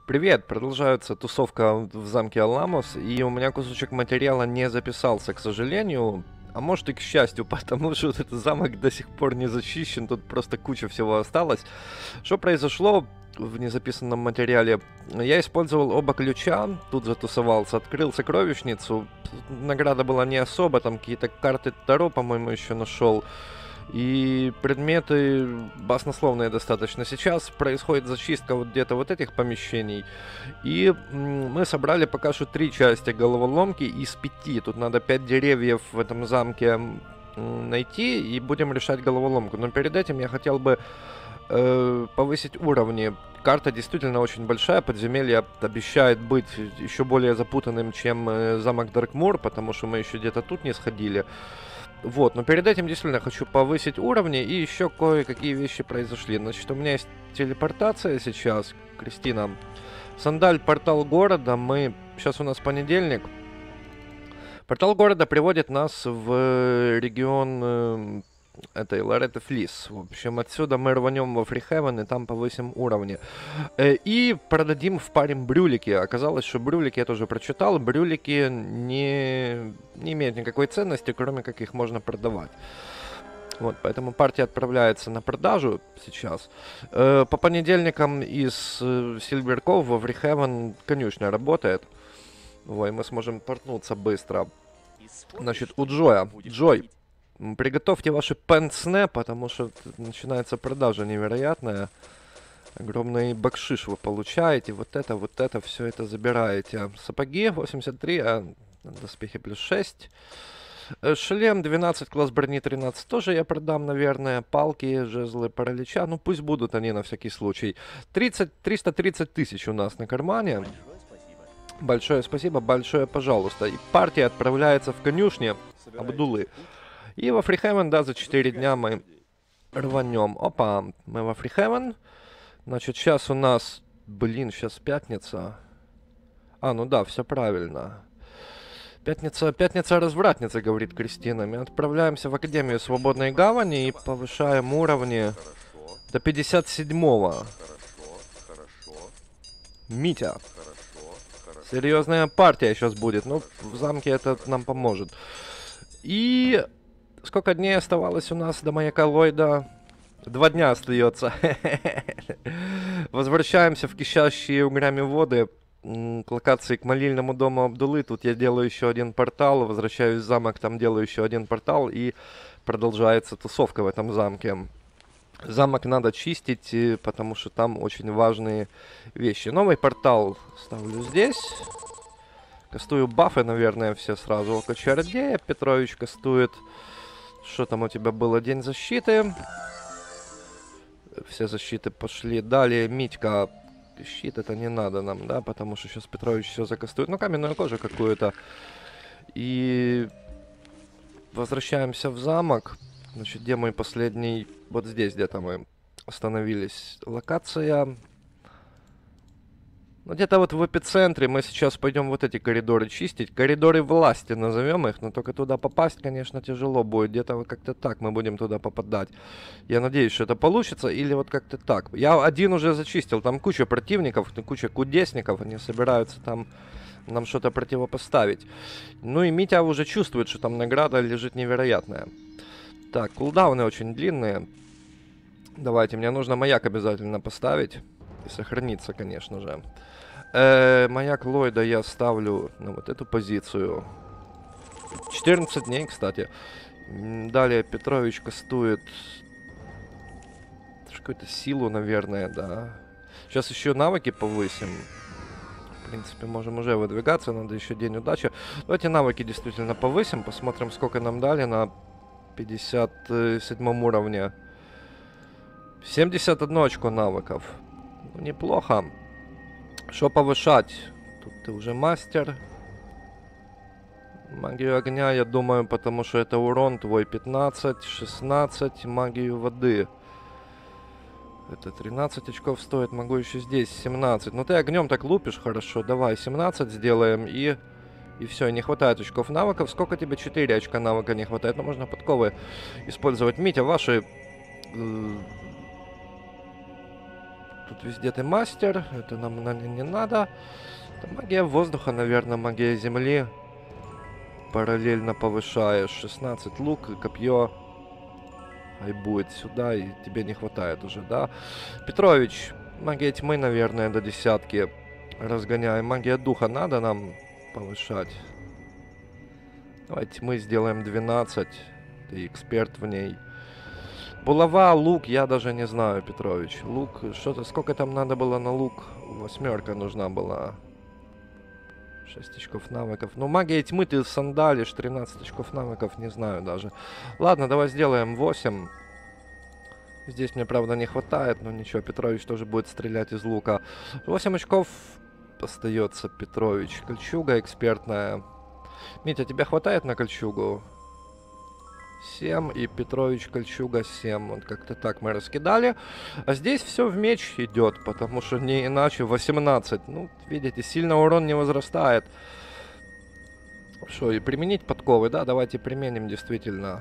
Привет, продолжается тусовка в замке Аламос, и у меня кусочек материала не записался, к сожалению, а может и к счастью, потому что вот этот замок до сих пор не зачищен, тут просто куча всего осталось. Что произошло в незаписанном материале? Я использовал оба ключа, тут затусовался, открыл сокровищницу, награда была не особо, там какие-то карты Таро, по-моему, еще нашел. И предметы баснословные достаточно. Сейчас происходит зачистка вот где-то вот этих помещений. И мы собрали пока что 3 части головоломки из 5. Тут надо 5 деревьев в этом замке найти и будем решать головоломку. Но перед этим я хотел бы повысить уровни. Карта действительно очень большая, подземелье обещает быть еще более запутанным, чем замок Даркмур, потому что мы еще где-то тут не сходили. Вот, но перед этим действительно хочу повысить уровни, и еще кое-какие вещи произошли. Значит, у меня есть телепортация сейчас, Кристина. Сандаль, портал города, сейчас у нас понедельник. Портал города приводит нас в регион этой Лоретты Флис. В общем, отсюда мы рванем во Фрихевен и там повысим уровни. И продадим в паре брюлики. Оказалось, что брюлики я тоже прочитал. Брюлики не имеют никакой ценности, кроме как их можно продавать. Вот, поэтому партия отправляется на продажу сейчас. По понедельникам из Сильверков во Фрихевен конюшня работает. Ой, мы сможем портнуться быстро. Значит, у Джоя. Джой, приготовьте ваши пенсне, потому что начинается продажа невероятная. Огромный бакшиш вы получаете. Вот это, все это забираете. Сапоги 83, а доспехи плюс 6. Шлем 12, класс брони 13 тоже я продам, наверное. Палки, жезлы паралича. Ну, пусть будут они на всякий случай. 330 тысяч у нас на кармане. Большое спасибо, большое пожалуйста. И партия отправляется в конюшни Абдулы. И во Фрихевен, да, за 4 дня мы рванем. Опа, мы во Фрихевен. Значит, сейчас у нас... Блин, сейчас пятница. А, ну да, все правильно. Пятница развратница, говорит Кристина. Мы отправляемся в Академию Свободной Гавани и повышаем уровни до 57-го. Митя. Серьезная партия сейчас будет. Ну, в замке это нам поможет. И... Сколько дней оставалось у нас до маяка Ллойда? 2 дня остается. Возвращаемся в кишащие угрями воды к локации, к молильному дому Абдулы. Тут я делаю еще один портал. Возвращаюсь в замок, там делаю еще один портал. И продолжается тусовка в этом замке. Замок надо чистить, потому что там очень важные вещи. Новый портал ставлю здесь. Кастую бафы, наверное, все сразу. Око чародея. Петрович кастует... Что там у тебя было? День защиты. Все защиты пошли. Далее, Митька. Щит это не надо нам, да? Потому что сейчас Петрович все закастует. Ну, каменную кожу какую-то. И... Возвращаемся в замок. Значит, где мой последний... Вот здесь где-то мы остановились. Локация... Ну, где-то вот в эпицентре мы сейчас пойдем вот эти коридоры чистить. Коридоры власти назовем их, но только туда попасть, конечно, тяжело будет. Где-то вот как-то так мы будем туда попадать. Я надеюсь, что это получится, или вот как-то так. Я один уже зачистил, там куча противников, куча кудесников, они собираются там нам что-то противопоставить. Ну и Митя уже чувствует, что там награда лежит невероятная. Так, кулдауны очень длинные. Давайте, мне нужно маяк обязательно поставить. И сохраниться, конечно же. Маяк Ллойда я ставлю на вот эту позицию. 14 дней, кстати. Далее Петрович кастует какую-то силу, наверное, да. Сейчас еще навыки повысим. В принципе, можем уже выдвигаться. Надо еще день удачи. Давайте навыки действительно повысим. Посмотрим, сколько нам дали на 57 уровне. 71 очко навыков. Ну, неплохо. Что повышать? Тут ты уже мастер. Магию огня, я думаю, потому что это урон твой 15, 16. Магию воды. Это 13 очков стоит. Могу еще здесь 17. Ну ты огнем так лупишь хорошо. Давай 17 сделаем и все. Не хватает очков навыков. Сколько тебе? 4 очка навыка не хватает. Но можно подковы использовать. Митя, ваши... Тут везде ты мастер. Это нам не надо. Это магия воздуха, наверное, магия земли. Параллельно повышаешь. 16 лук и копье. И будет сюда, и тебе не хватает уже, да? Петрович, магия тьмы, наверное, до 10 разгоняем. Магия духа надо нам повышать. Давайте мы сделаем 12. Ты эксперт в ней. Булава, лук, я даже не знаю, Петрович. Лук, что-то, сколько там надо было на лук? 8 нужна была. 6 очков навыков. Ну, магия тьмы ты сандалишь, 13 очков навыков, не знаю даже. Ладно, давай сделаем 8. Здесь мне, правда, не хватает, но ничего, Петрович тоже будет стрелять из лука. 8 очков остается, Петрович. Кольчуга экспертная. Митя, тебе хватает на кольчугу? 7, и Петрович кольчуга 7. Вот как-то так мы раскидали. А здесь все в меч идет, потому что не иначе 18. Ну, видите, сильно урон не возрастает. Что, и применить подковы? Да, давайте применим действительно.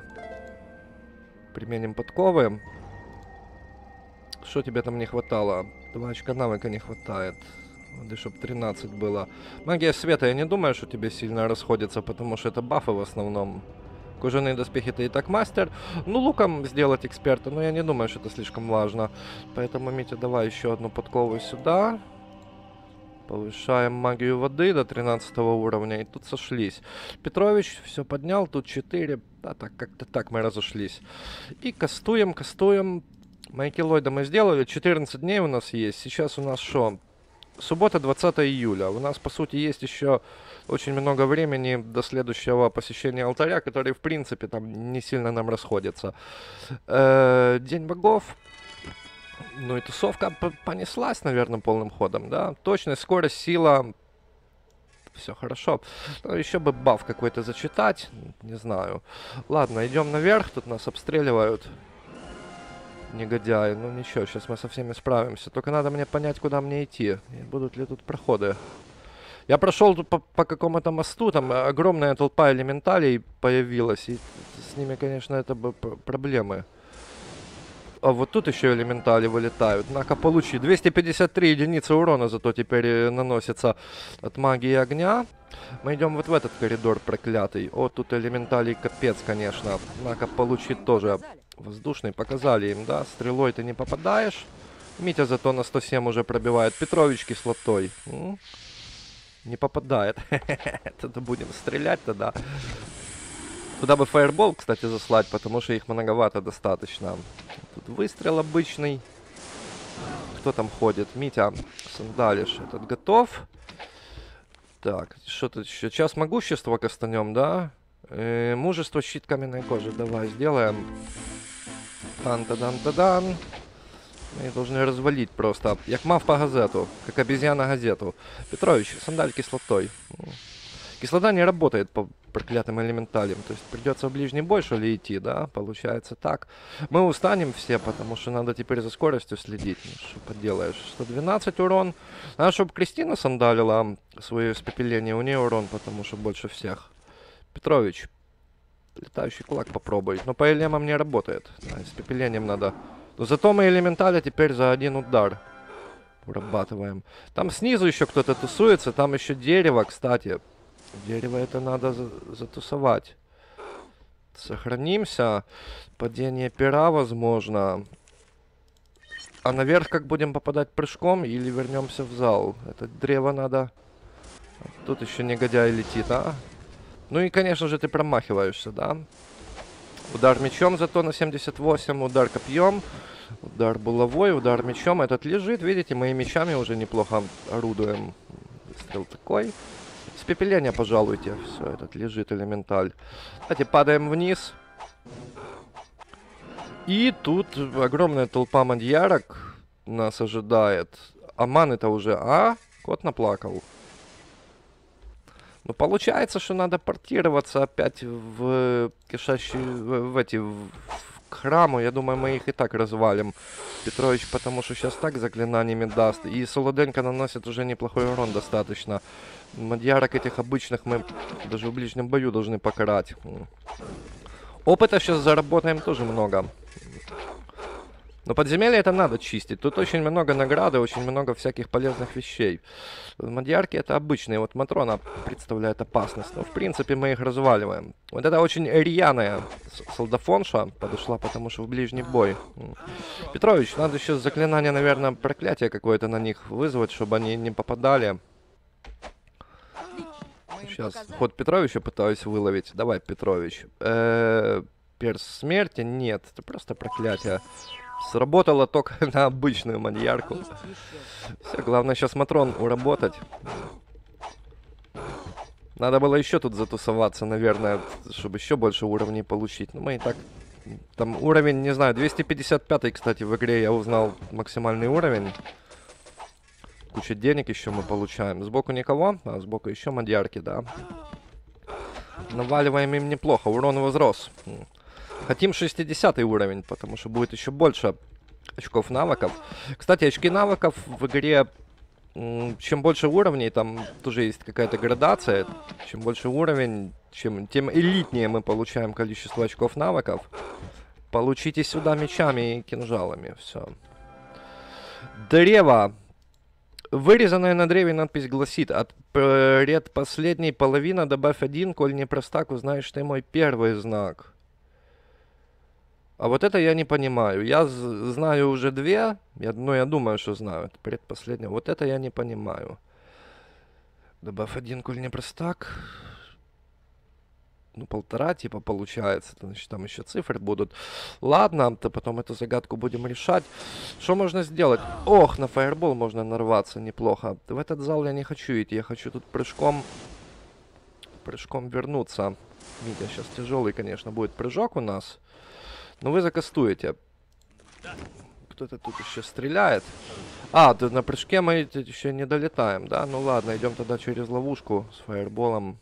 Применим подковы. Что тебе там не хватало? 2 очка навыка не хватает. Надо, чтобы 13 было. Магия света, я не думаю, что тебе сильно расходится, потому что это бафы в основном. Кожаные доспехи ты и так мастер. Ну, луком сделать эксперта, но я не думаю, что это слишком важно. Поэтому, Митя, давай еще одну подкову сюда. Повышаем магию воды до 13 уровня. И тут сошлись. Петрович все поднял, тут 4. Да, так, как-то так мы разошлись. И кастуем. Майкелоида мы сделали. 14 дней у нас есть. Сейчас у нас что? Суббота, 20 июля. У нас, по сути, есть еще очень много времени до следующего посещения алтаря, который, в принципе, там не сильно нам расходится. День богов. Ну и тусовка понеслась, наверное, полным ходом, да? Точность, скорость, сила. Все хорошо. Но еще бы баф какой-то зачитать. Не знаю. Ладно, идем наверх. Тут нас обстреливают. Негодяи. Ну ничего, сейчас мы со всеми справимся. Только надо мне понять, куда мне идти. И будут ли тут проходы. Я прошел тут по какому-то мосту. Там огромная толпа элементалей появилась. И с ними, конечно, это бы проблемы. А вот тут еще элементали вылетают. На-ка, получи. 253 единицы урона зато теперь наносится от магии огня. Мы идем вот в этот коридор проклятый. О, тут элементалей капец, конечно. На-ка, получи тоже. Воздушный показали им, да? Стрелой ты не попадаешь. Митя зато на 107 уже пробивает. Петрович кислотой. Не попадает. Тогда будем стрелять тогда. Туда бы фаербол, кстати, заслать, потому что их многовато достаточно. Тут выстрел обычный. Кто там ходит? Митя, сандалиш. Этот готов. Так, что тут еще? Час могущества кастанем, да? Мужество, щит каменной кожи. Давай, сделаем. Тан-тадан-тадан. Мы должны развалить просто. Як мав по газету. Как обезьяна газету. Петрович, сандаль кислотой. Кислота не работает по проклятым элементалям. То есть придется в ближний бой, что ли, идти, да? Получается так. Мы устанем все, потому что надо теперь за скоростью следить. Ну, что поделаешь. 112 урон. Надо, чтобы Кристина сандалила свое испепеление. У нее урон, потому что больше всех. Петрович, летающий кулак попробуй. Но по элемам не работает. Да, испепелением надо. Но зато мы элементаля теперь за один удар урабатываем. Там снизу еще кто-то тусуется. Там еще дерево, кстати. Дерево это надо затусовать. Сохранимся. Падение пера, возможно. А наверх как будем попадать прыжком или вернемся в зал? Это древо надо... Тут еще негодяй летит, а? Ну и, конечно же, ты промахиваешься, да? Удар мечом зато на 78, удар копьем, удар булавой, удар мечом. Этот лежит, видите, мы и мечами уже неплохо орудуем. Выстрел такой. Испепеление, пожалуйте. Все, этот лежит элементаль. Кстати, падаем вниз. И тут огромная толпа мадьярок нас ожидает. А маны-то уже... А? Кот наплакал. Ну, получается, что надо портироваться опять в кишащие... в храму. Я думаю, мы их и так развалим. Петрович, потому что сейчас так заклинаниями даст. И Солоденько наносит уже неплохой урон достаточно. Мадьярок этих обычных мы даже в ближнем бою должны покарать. Опыта сейчас заработаем тоже много. Но подземелье это надо чистить. Тут очень много награды, очень много всяких полезных вещей. Мадьярки это обычные. Вот Матрона представляет опасность. Но в принципе мы их разваливаем. Вот это очень рьяная солдафонша подошла, потому что в ближний бой. Петрович, надо еще заклинание, наверное, проклятие какое-то на них вызвать, чтобы они не попадали. Сейчас ход Петровича пытаюсь выловить. Давай, Петрович. Перс смерти? Нет, это просто проклятие. Сработало только на обычную маньярку. Все, главное сейчас Матрон уработать. Надо было еще тут затусоваться, наверное, чтобы еще больше уровней получить. Но мы и так... Там уровень, не знаю, 255, кстати, в игре я узнал максимальный уровень. Куча денег еще мы получаем. Сбоку никого, а сбоку еще мадьярки, да. Наваливаем им неплохо, урон возрос. Хотим 60 уровень, потому что будет еще больше очков навыков. Кстати, очки навыков в игре, чем больше уровней, там тоже есть какая-то градация. Чем больше уровень, тем элитнее мы получаем количество очков навыков. Получите сюда мечами и кинжалами, все. Древо. Вырезанная на древе надпись гласит: от предпоследней половины добавь 1, коль не простак, узнаешь ты мой первый знак. А вот это я не понимаю. Я знаю уже 2, но я думаю, что знаю. Это предпоследняя. Вот это я не понимаю. Добавь 1, коль не простак. Ну, 1,5, типа, получается. Значит, там еще цифры будут. Ладно, то потом эту загадку будем решать. Что можно сделать? Ох, на фаербол можно нарваться неплохо. В этот зал я не хочу идти. Я хочу тут прыжком вернуться. Митя, сейчас тяжелый, конечно, будет прыжок у нас. Но вы закастуете. Кто-то тут еще стреляет. А, тут на прыжке мы еще не долетаем, да? Ну ладно, идем тогда через ловушку с фаерболом.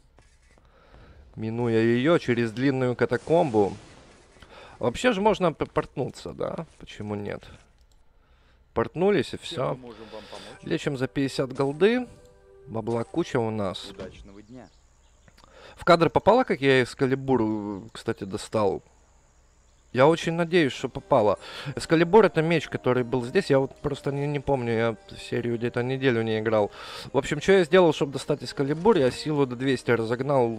Минуя ее через длинную катакомбу. Вообще же можно портнуться, да? Почему нет? Портнулись и все. Лечим за 50 голды. Бабла куча у нас. Удачного дня. В кадр попало, как я Экскалибур, кстати, достал? Я очень надеюсь, что попало. Экскалибур — это меч, который был здесь. Я вот просто не помню, я серию где-то неделю не играл. В общем, что я сделал, чтобы достать Экскалибур? Я силу до 200 разогнал,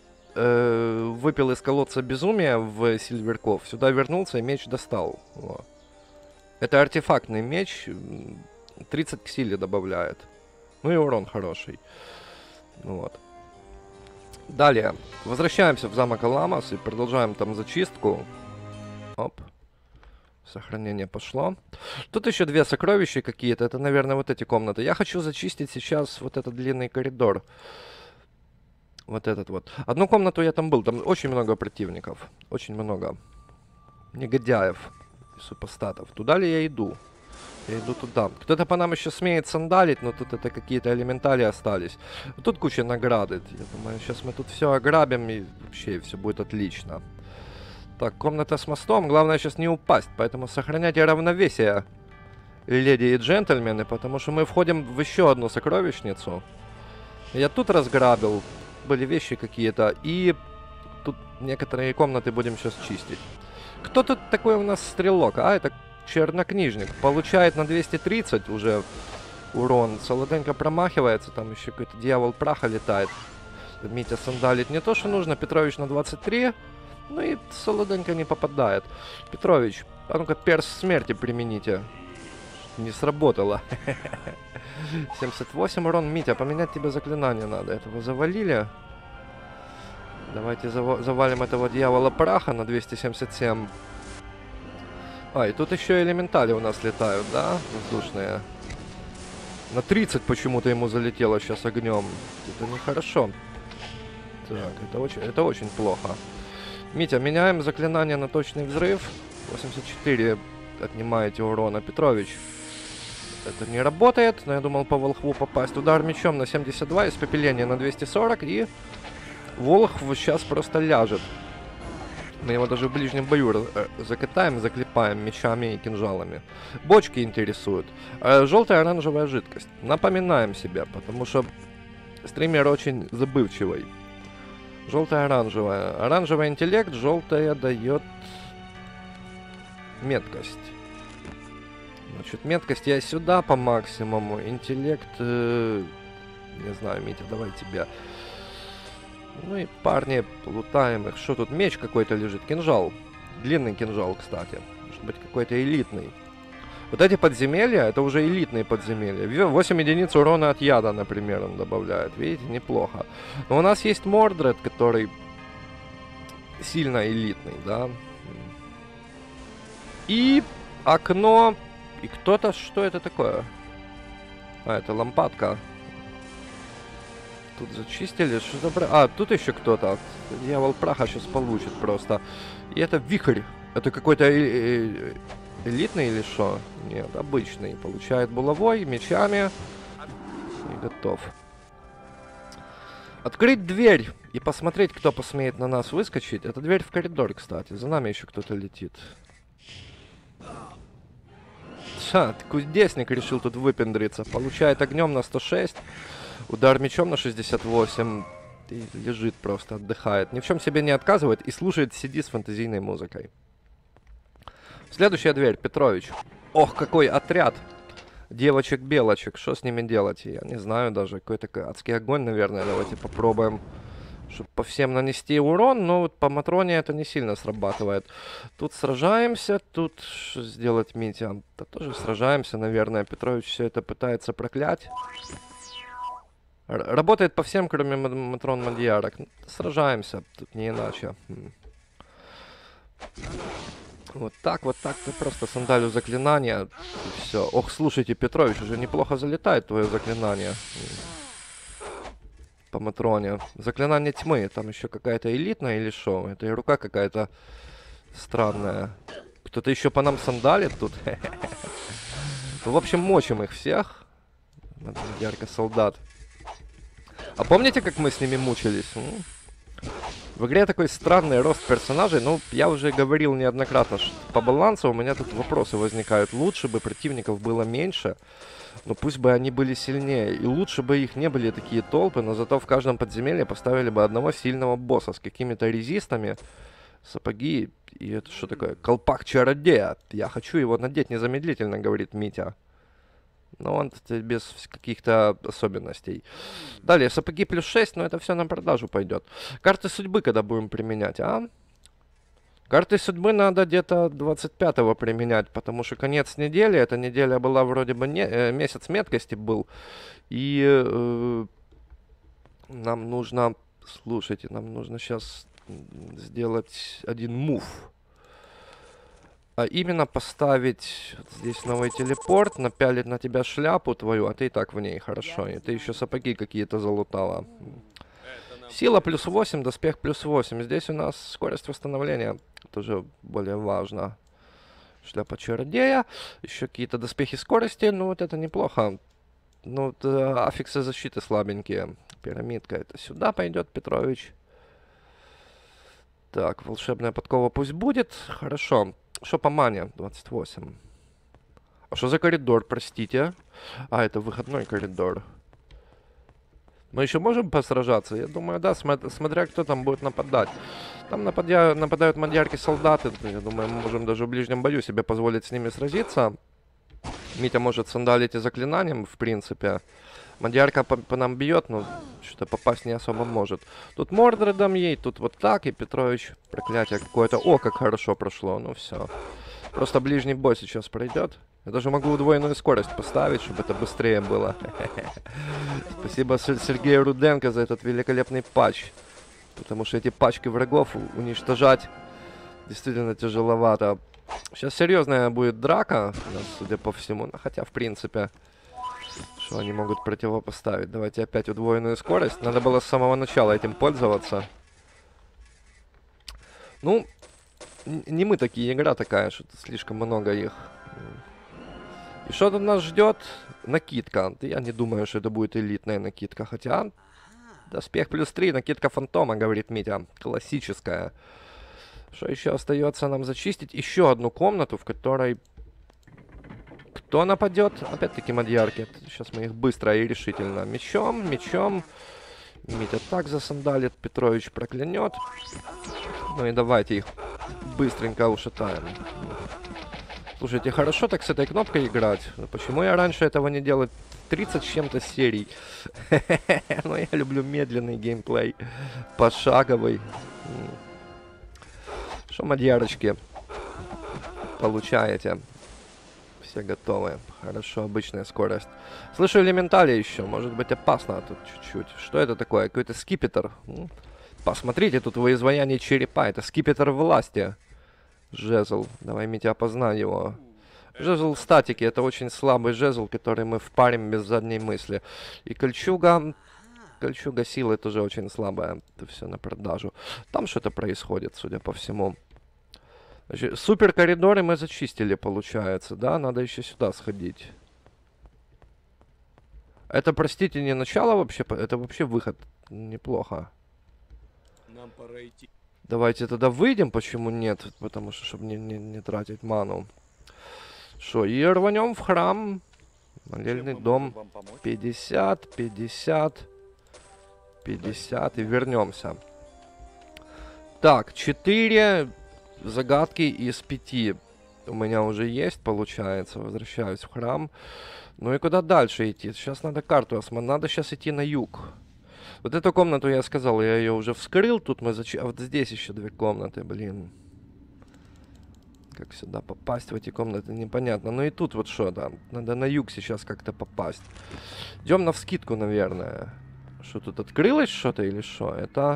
выпил из колодца безумия в Сильверков. Сюда вернулся и меч достал. Вот. Это артефактный меч. 30 к силе добавляет. Ну и урон хороший. Вот. Далее. Возвращаемся в замок Аламос и продолжаем там зачистку. Оп. Сохранение пошло. Тут еще 2 сокровища какие-то. Это, наверное, вот эти комнаты. Я хочу зачистить сейчас вот этот длинный коридор. Вот этот вот. Одну комнату я там был. Там очень много противников. Очень много. Негодяев и супостатов. Туда ли я иду? Я иду туда. Кто-то по нам еще смеет сандалить, но тут это какие-то элементали остались. Тут куча награды. Я думаю, сейчас мы тут все ограбим и вообще все будет отлично. Так, комната с мостом. Главное сейчас не упасть, поэтому сохраняйте равновесие, леди и джентльмены, потому что мы входим в еще одну сокровищницу. Я тут разграбил. Были вещи какие-то. И тут некоторые комнаты будем сейчас чистить. Кто тут такой у нас стрелок? А, это чернокнижник. Получает на 230 уже урон. Солоденько промахивается. Там еще какой-то дьявол праха летает. Митя сандалит не то, что нужно. Петрович на 23. Ну и солоденько не попадает. Петрович, а ну-ка перс смерти примените. Не сработало. 78 урон. Митя, поменять тебе заклинание надо. Этого завалили. Давайте завалим этого дьявола праха на 277. А, и тут еще элементали у нас летают, да? Воздушные. На 30 почему-то ему залетело сейчас огнем. Это нехорошо. Так, это очень плохо. Митя, меняем заклинание на точный взрыв. 84 отнимаете урона. Петрович. Это не работает, но я думал по волхву попасть. Удар мечом на 72, испепеление на 240, и волхв сейчас просто ляжет. Мы его даже в ближнем бою закатаем, заклепаем мечами и кинжалами. Бочки интересуют. Желтая оранжевая жидкость. Напоминаем себе, потому что стример очень забывчивый. Желтая оранжевая. Оранжевый интеллект, желтая дает меткость. Значит, меткость я сюда по максимуму. Интеллект... не знаю, Митя, давай тебя. Ну и парни, лутаем их. Что тут? Меч какой-то лежит. Кинжал. Длинный кинжал, кстати. Может быть, какой-то элитный. Вот эти подземелья, это уже элитные подземелья. 8 единиц урона от яда, например, он добавляет. Видите, неплохо. Но у нас есть Мордред, который сильно элитный, да. И окно. И кто-то... Что это такое? А, это лампадка. Тут зачистили. Что за... А, тут еще кто-то. Дьявол праха сейчас получит просто. И это вихрь. Это какой-то элитный или что? Нет, обычный. Получает булавой, мечами. И готов. Открыть дверь и посмотреть, кто посмеет на нас выскочить. Это дверь в коридор, кстати. За нами еще кто-то летит. Кудесник решил тут выпендриться. Получает огнем на 106. Удар мечом на 68. И лежит просто, отдыхает. Ни в чем себе не отказывает и слушает CD с фэнтезийной музыкой. Следующая дверь, Петрович. Ох, какой отряд девочек-белочек. Что с ними делать? Я не знаю даже. Какой-то адский огонь, наверное. Давайте попробуем, чтобы по всем нанести урон. Но вот по Матроне это не сильно срабатывает. Тут сражаемся. Тут что сделать, Митя? Да тоже сражаемся, наверное. Петрович все это пытается проклять. Работает по всем, кроме Матрон Мадьярок. Сражаемся. Тут не иначе. Вот так ты просто сандалю заклинания. И все. Ох, слушайте, Петрович, уже неплохо залетает твое заклинание. По Матроне. Заклинание тьмы. Там еще какая-то элитная или что? Это и рука какая-то странная. Кто-то еще по нам сандалит тут. В общем, мочим их всех. Ярко солдат. А помните, как мы с ними мучились? В игре такой странный рост персонажей. Ну, я уже говорил неоднократно, что по балансу у меня тут вопросы возникают. Лучше бы противников было меньше, но пусть бы они были сильнее. И лучше бы их не были такие толпы, но зато в каждом подземелье поставили бы одного сильного босса с какими-то резистами. Сапоги. И это что такое? Колпак чародея. Я хочу его надеть незамедлительно, говорит Митя. Но он без каких-то особенностей. Далее, сапоги плюс 6, но это все на продажу пойдет. Карты судьбы когда будем применять, а? Карты судьбы надо где-то 25-го применять, потому что конец недели. Эта неделя была вроде бы месяц меткости был. И нам нужно, слушайте, нам нужно сейчас сделать один мув. А именно поставить вот здесь новый телепорт, напялить на тебя шляпу твою, а ты и так в ней, хорошо. И ты еще сапоги какие-то залутала. Сила плюс 8, доспех плюс 8. Здесь у нас скорость восстановления, тоже более важно. Шляпа чародея, еще какие-то доспехи скорости, ну вот это неплохо. Ну вот аффиксы защиты слабенькие. Пирамидка, это сюда пойдет, Петрович. Так, волшебная подкова пусть будет, хорошо. Что по мане? 28. А что за коридор, простите? А, это выходной коридор. Мы еще можем посражаться? Я думаю, да, смотря кто там будет нападать. Там нападают мадьярки-солдаты. Я думаю, мы можем даже в ближнем бою себе позволить с ними сразиться. Митя может сандалить и заклинанием, в принципе. Мадьярка по нам бьет, но что-то попасть не особо может. Тут Мордредом ей, тут вот так, и Петрович проклятие какое-то. О, как хорошо прошло, ну все. Просто ближний бой сейчас пройдет. Я даже могу удвоенную скорость поставить, чтобы это быстрее было. Спасибо Сергею Руденко за этот великолепный патч. Потому что эти пачки врагов уничтожать действительно тяжеловато. Сейчас серьезная будет драка, судя по всему. Ну, хотя, в принципе... Что они могут противопоставить? Давайте опять удвоенную скорость. Надо было с самого начала этим пользоваться. Ну, не мы такие, игра такая, что слишком много их. И что тут нас ждет? Накидка. Я не думаю, что это будет элитная накидка. Хотя, доспех плюс 3, накидка фантома, говорит Митя. Классическая. Что еще остается нам зачистить? Еще одну комнату, в которой... Кто нападет? Опять-таки мадьярки. Сейчас мы их быстро и решительно. Мечом. Митя так засандалит. Петрович проклянет. Ну и давайте их быстренько ушатаем. Слушайте, хорошо так с этой кнопкой играть. Но почему я раньше этого не делал? 30 с чем-то серий. Но я люблю медленный геймплей. Пошаговый. Что, мадьярочки? Получаете. Все готовы. Хорошо, обычная скорость. Слышу элементали еще. Может быть опасно тут чуть-чуть. Что это такое? Какой-то скипетр. Посмотрите, тут во изваянии черепа. Это скипетр власти. Жезл. Давай, Митя, опознай его. Жезл статики. Это очень слабый жезл, который мы впарим без задней мысли. И кольчуга... Кольчуга силы тоже очень слабая. Это все на продажу. Там что-то происходит, судя по всему. Значит, супер коридоры мы зачистили, получается, да? Надо еще сюда сходить. Это, простите, не начало вообще, это вообще выход. Неплохо. Нам пора идти. Давайте тогда выйдем, почему нет? Потому что, чтобы не тратить ману. Что, и рванем в храм. Молельный дом. 50, 50, 50 и вернемся. Так, 4... загадки из 5 у меня уже есть, получается. Возвращаюсь в храм. Ну и куда дальше идти? Сейчас надо карту осмотреть. Надо сейчас идти на юг. Вот эту комнату я сказал, я ее уже вскрыл. Тут мы А вот здесь еще 2 комнаты, блин. Как сюда попасть в эти комнаты, непонятно. Ну и тут вот что, да. Надо на юг сейчас как-то попасть. Идем навскидку, наверное. Что тут, открылось что-то или что?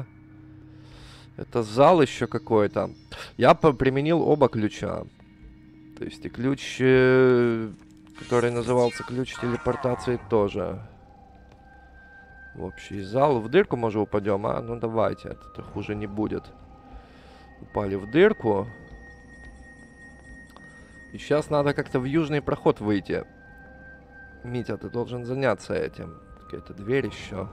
Это зал еще какой-то. Я применил оба ключа. То есть и ключ, который назывался ключ телепортации, тоже. В общий зал. В дырку, может, упадем, а? Ну давайте, это хуже не будет. Упали в дырку. И сейчас надо как-то в южный проход выйти. Митя, ты должен заняться этим. Какая-то дверь еще.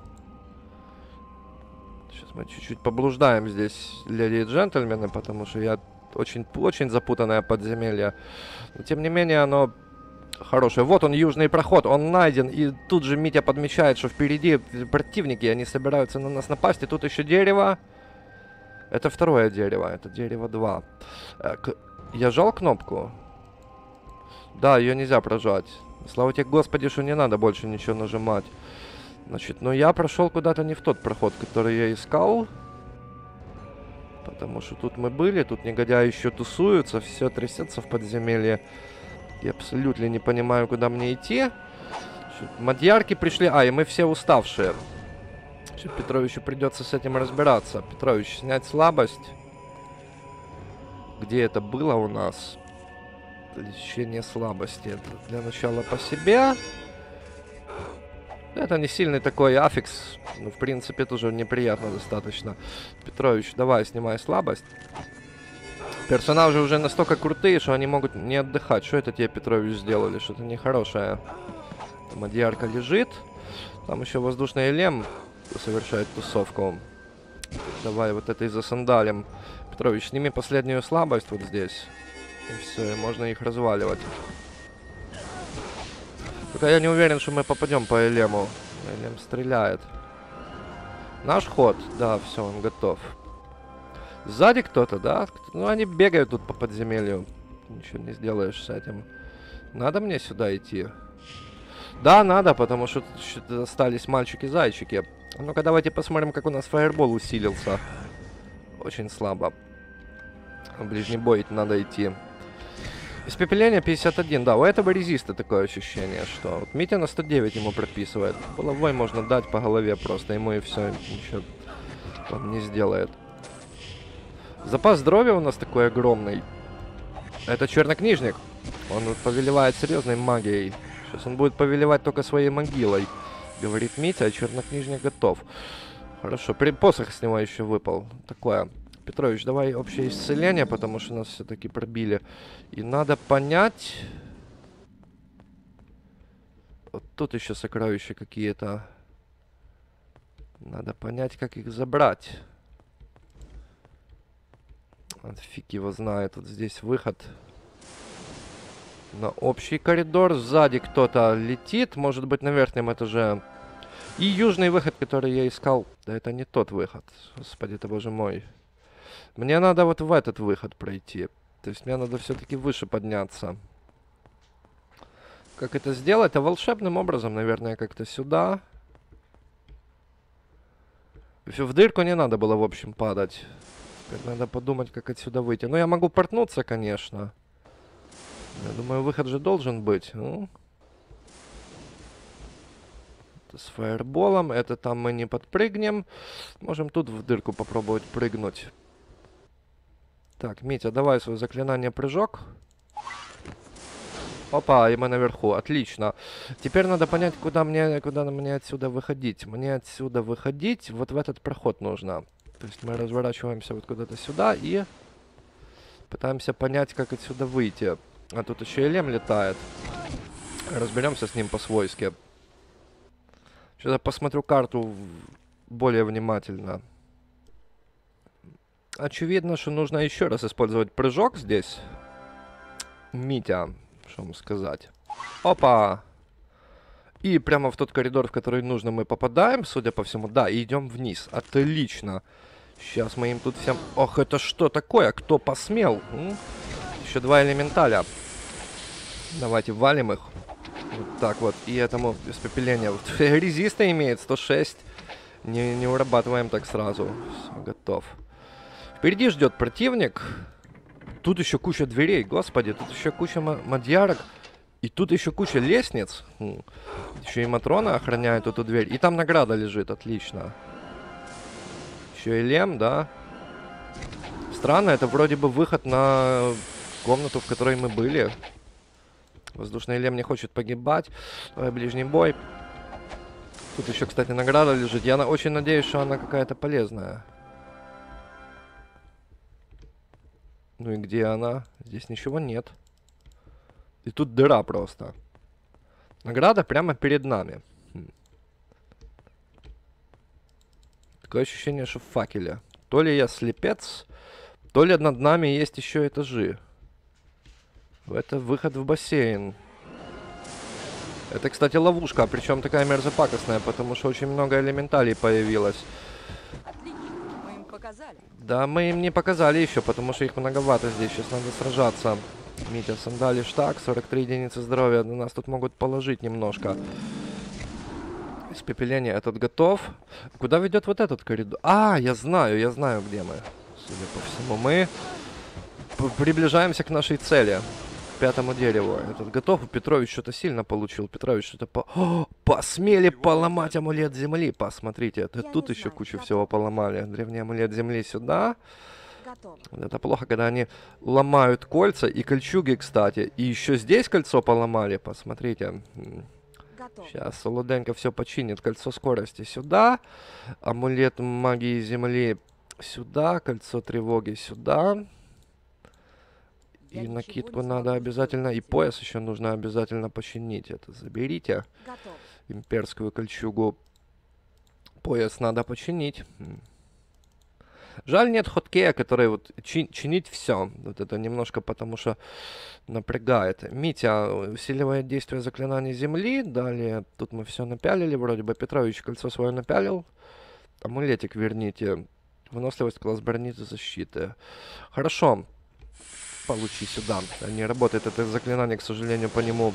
Сейчас мы чуть-чуть поблуждаем здесь, леди и джентльмены, потому что я очень запутанное подземелье. Но тем не менее, оно хорошее. Вот он, южный проход, он найден. И тут же Митя подмечает, что впереди противники, они собираются на нас напасть. И тут еще дерево. Это второе дерево, это дерево 2. Я жал кнопку? Да, ее нельзя прожать. Слава тебе, Господи, что не надо больше ничего нажимать. Значит, но я прошел куда-то не в тот проход, который я искал. Потому что тут мы были, тут негодяи еще тусуются, все трясется в подземелье. Я абсолютно не понимаю, куда мне идти. Мадьярки пришли, и мы все уставшие. Петровичу придется с этим разбираться. Петрович, снять слабость. Где это было у нас? Лечение слабости. Это для начала по себе. Это не сильный такой аффикс. Ну, в принципе, тоже неприятно достаточно. Петрович, давай, снимай слабость. Персонажи уже настолько крутые, что они могут не отдыхать. Что это тебе, Петрович, сделали? Что-то нехорошее. Мадьярка лежит. Там еще воздушный элем совершает тусовку. Давай вот этой засандалим. Петрович, сними последнюю слабость вот здесь. И все, и можно их разваливать. Только я не уверен, что мы попадем по элему. Элем стреляет. Наш ход. Да, все, он готов. Сзади кто-то, да? Ну, они бегают тут по подземелью. Ничего не сделаешь с этим. Надо мне сюда идти? Да, надо, потому что тут остались мальчики-зайчики. Ну-ка, давайте посмотрим, как у нас фаербол усилился. Очень слабо. В ближний бой надо идти. Испепеление 51. Да, у этого резиста такое ощущение, что... Вот Митя на 109 ему прописывает. Головой можно дать по голове просто. Ему и все. Ничего он не сделает. Запас здоровья у нас такой огромный. Это чернокнижник. Он повелевает серьезной магией. Сейчас он будет повелевать только своей могилой. Говорит Митя, а чернокнижник готов. Хорошо. Посох с него еще выпал. Такое. Петрович, давай общее исцеление, потому что нас все-таки пробили. И надо понять... Вот тут еще сокровища какие-то. Надо понять, как их забрать. Фиг его знает. Вот здесь выход на общий коридор. Сзади кто-то летит. Может быть, на верхнем этаже. И южный выход, который я искал. Да это не тот выход. Господи, это боже мой. Мне надо вот в этот выход пройти. То есть мне надо все-таки выше подняться. Как это сделать? А волшебным образом, наверное, как-то сюда. В дырку не надо было, в общем, падать. Теперь надо подумать, как отсюда выйти. Ну, я могу портнуться, конечно. Я думаю, выход же должен быть. Ну. Это с фаерболом. Это там мы не подпрыгнем. Можем тут в дырку попробовать прыгнуть. Так, Митя, давай свое заклинание прыжок. Опа, и мы наверху. Отлично. Теперь надо понять, куда мне отсюда выходить. Мне отсюда выходить вот в этот проход нужно. То есть мы разворачиваемся вот куда-то сюда и пытаемся понять, как отсюда выйти. А тут еще и Лем летает. Разберемся с ним по-свойски. Сейчас я посмотрю карту более внимательно. Очевидно, что нужно еще раз использовать прыжок здесь. Митя, что вам сказать. Опа! И прямо в тот коридор, в который нужно, мы попадаем, судя по всему. Да, и идем вниз. Отлично. Сейчас мы им тут всем... Ох, это что такое? Кто посмел? Еще два элементаля. Давайте валим их. Вот так вот. И этому испепеление. Вот, резиста имеет 106. Не урабатываем так сразу. Все, готов. Впереди ждет противник. Тут еще куча дверей. Господи, тут еще куча мадьярок. И тут еще куча лестниц. Еще и Матрона охраняет эту дверь. И там награда лежит. Отлично. Еще и Лем, да. Странно, это вроде бы выход на комнату, в которой мы были. Воздушный Лем не хочет погибать. Давай ближний бой. Тут еще, кстати, награда лежит. Я очень надеюсь, что она какая-то полезная. Ну и где она? Здесь ничего нет. И тут дыра просто. Награда прямо перед нами. Такое ощущение, что в факеле. То ли я слепец, то ли над нами есть еще этажи. Это выход в бассейн. Это, кстати, ловушка, причем такая мерзопакостная, потому что очень много элементалей появилось. Мы им показали. Да, мы им не показали еще, потому что их многовато здесь. Сейчас надо сражаться. Митя, сандали, штаг, 43 единицы здоровья. Нас тут могут положить немножко. Испепеление этот готов. Куда ведет вот этот коридор? А, я знаю, где мы. Судя по всему, мы приближаемся к нашей цели. К пятому дереву. Этот готов. Петрович что-то сильно получил. Петрович что-то посмели поломать амулет земли. Посмотрите, это тут еще кучу всего поломали. Древний амулет земли сюда. Готово. Это плохо, когда они ломают кольца и кольчуги, кстати. И еще здесь кольцо поломали. Посмотрите. Готово. Сейчас Солоденко все починит. Кольцо скорости сюда. Амулет магии земли сюда. Кольцо тревоги сюда. И накидку надо обязательно. И пояс еще нужно обязательно починить. Это заберите. Готово. Имперскую кольчугу. Пояс надо починить. Жаль, нет хоткея, который вот чинить все. Вот это немножко потому что напрягает. Митя усиливает действие заклинаний земли. Далее тут мы все напялили. Вроде бы Петрович кольцо свое напялил. Амулетик верните. Выносливость, класс броницы, защиты. Хорошо. Получи сюда. Не работает это заклинание, к сожалению, по нему.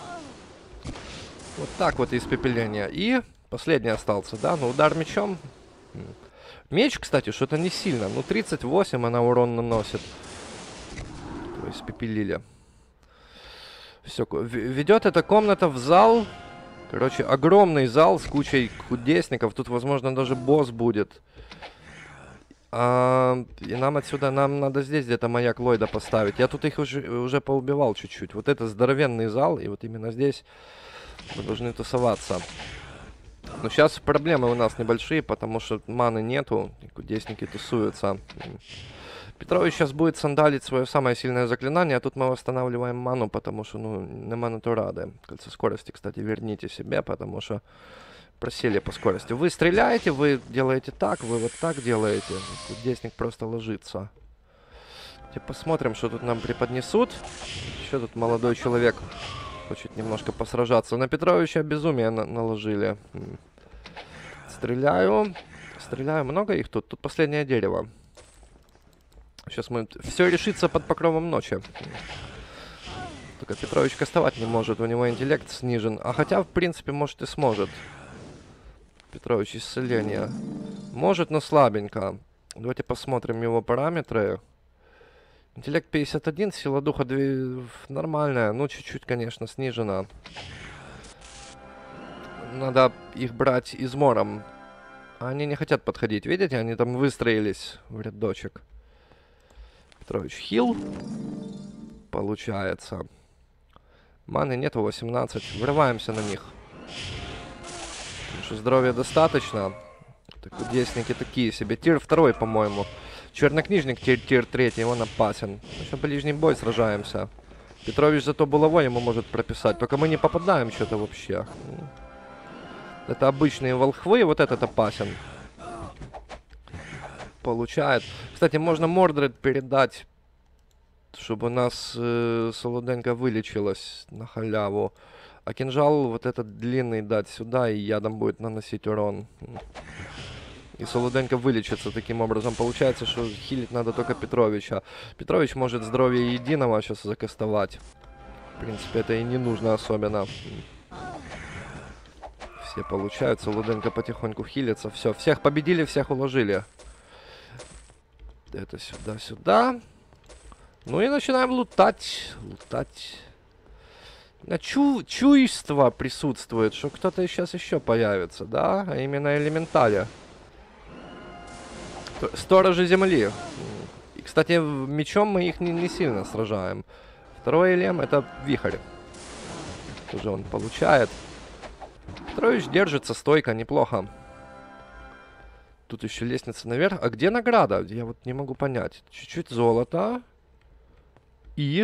Вот так вот испепеление. И последний остался, да? Ну, удар мечом. Меч, кстати, что-то не сильно. Ну, 38 она урон наносит. То есть испепелили. Все. Ведет эта комната в зал. Короче, огромный зал с кучей кудесников. Тут, возможно, даже босс будет. И нам отсюда, нам надо здесь где-то маяк Ллойда поставить. Я тут их уже поубивал чуть-чуть. Вот это здоровенный зал, и вот именно здесь мы должны тусоваться. Но сейчас проблемы у нас небольшие, потому что маны нету, и кудесники тусуются. Петрович сейчас будет сандалить свое самое сильное заклинание, а тут мы восстанавливаем ману, потому что, ну, нема на то рады. Кольцо скорости, кстати, верните себе, потому что просели по скорости. Вы стреляете, вы делаете так, вы вот так делаете. Кудесник просто ложится. Теперь посмотрим, что тут нам преподнесут. Еще тут молодой человек хочет немножко посражаться. На Петровича безумие наложили. Стреляю. Стреляю. Много их тут? Тут последнее дерево. Сейчас мы... Все решится под покровом ночи. Только Петрович кастовать не может, у него интеллект снижен. А хотя, в принципе, может и сможет. Петрович, исцеление. Может, но слабенько. Давайте посмотрим его параметры. Интеллект 51, сила духа 2... нормальная. Ну, чуть-чуть, конечно, снижена. Надо их брать измором. А они не хотят подходить. Видите, они там выстроились в рядочек. Петрович хил. Получается. Маны нету, 18. Врываемся на них. Потому что здоровья достаточно. Так, кудесники такие себе. Тир 2, по-моему. Чернокнижник тир 3, он опасен. Еще ближний бой сражаемся. Петрович зато булавой ему может прописать. Только мы не попадаем что-то вообще. Это обычные волхвы, вот этот опасен. Получает. Кстати, можно Мордред передать, чтобы у нас Солоденька вылечилась на халяву. А кинжал вот этот длинный дать сюда, и ядом будет наносить урон. И Солоденька вылечится таким образом. Получается, что хилить надо только Петровича. Петрович может здоровье единого сейчас закастовать. В принципе, это и не нужно особенно. Все получают. Солоденька потихоньку хилится. Все, всех победили, всех уложили. Это сюда. Ну и начинаем лутать. Чувство присутствует, что кто-то сейчас еще появится, да? А именно элементали. Сторожи земли. И, кстати, мечом мы их не сильно сражаем. Второй элем — это вихрь. Тоже он получает. Петрович держится стойко, неплохо. Тут еще лестница наверх. А где награда? Я вот не могу понять. Чуть-чуть золота. И...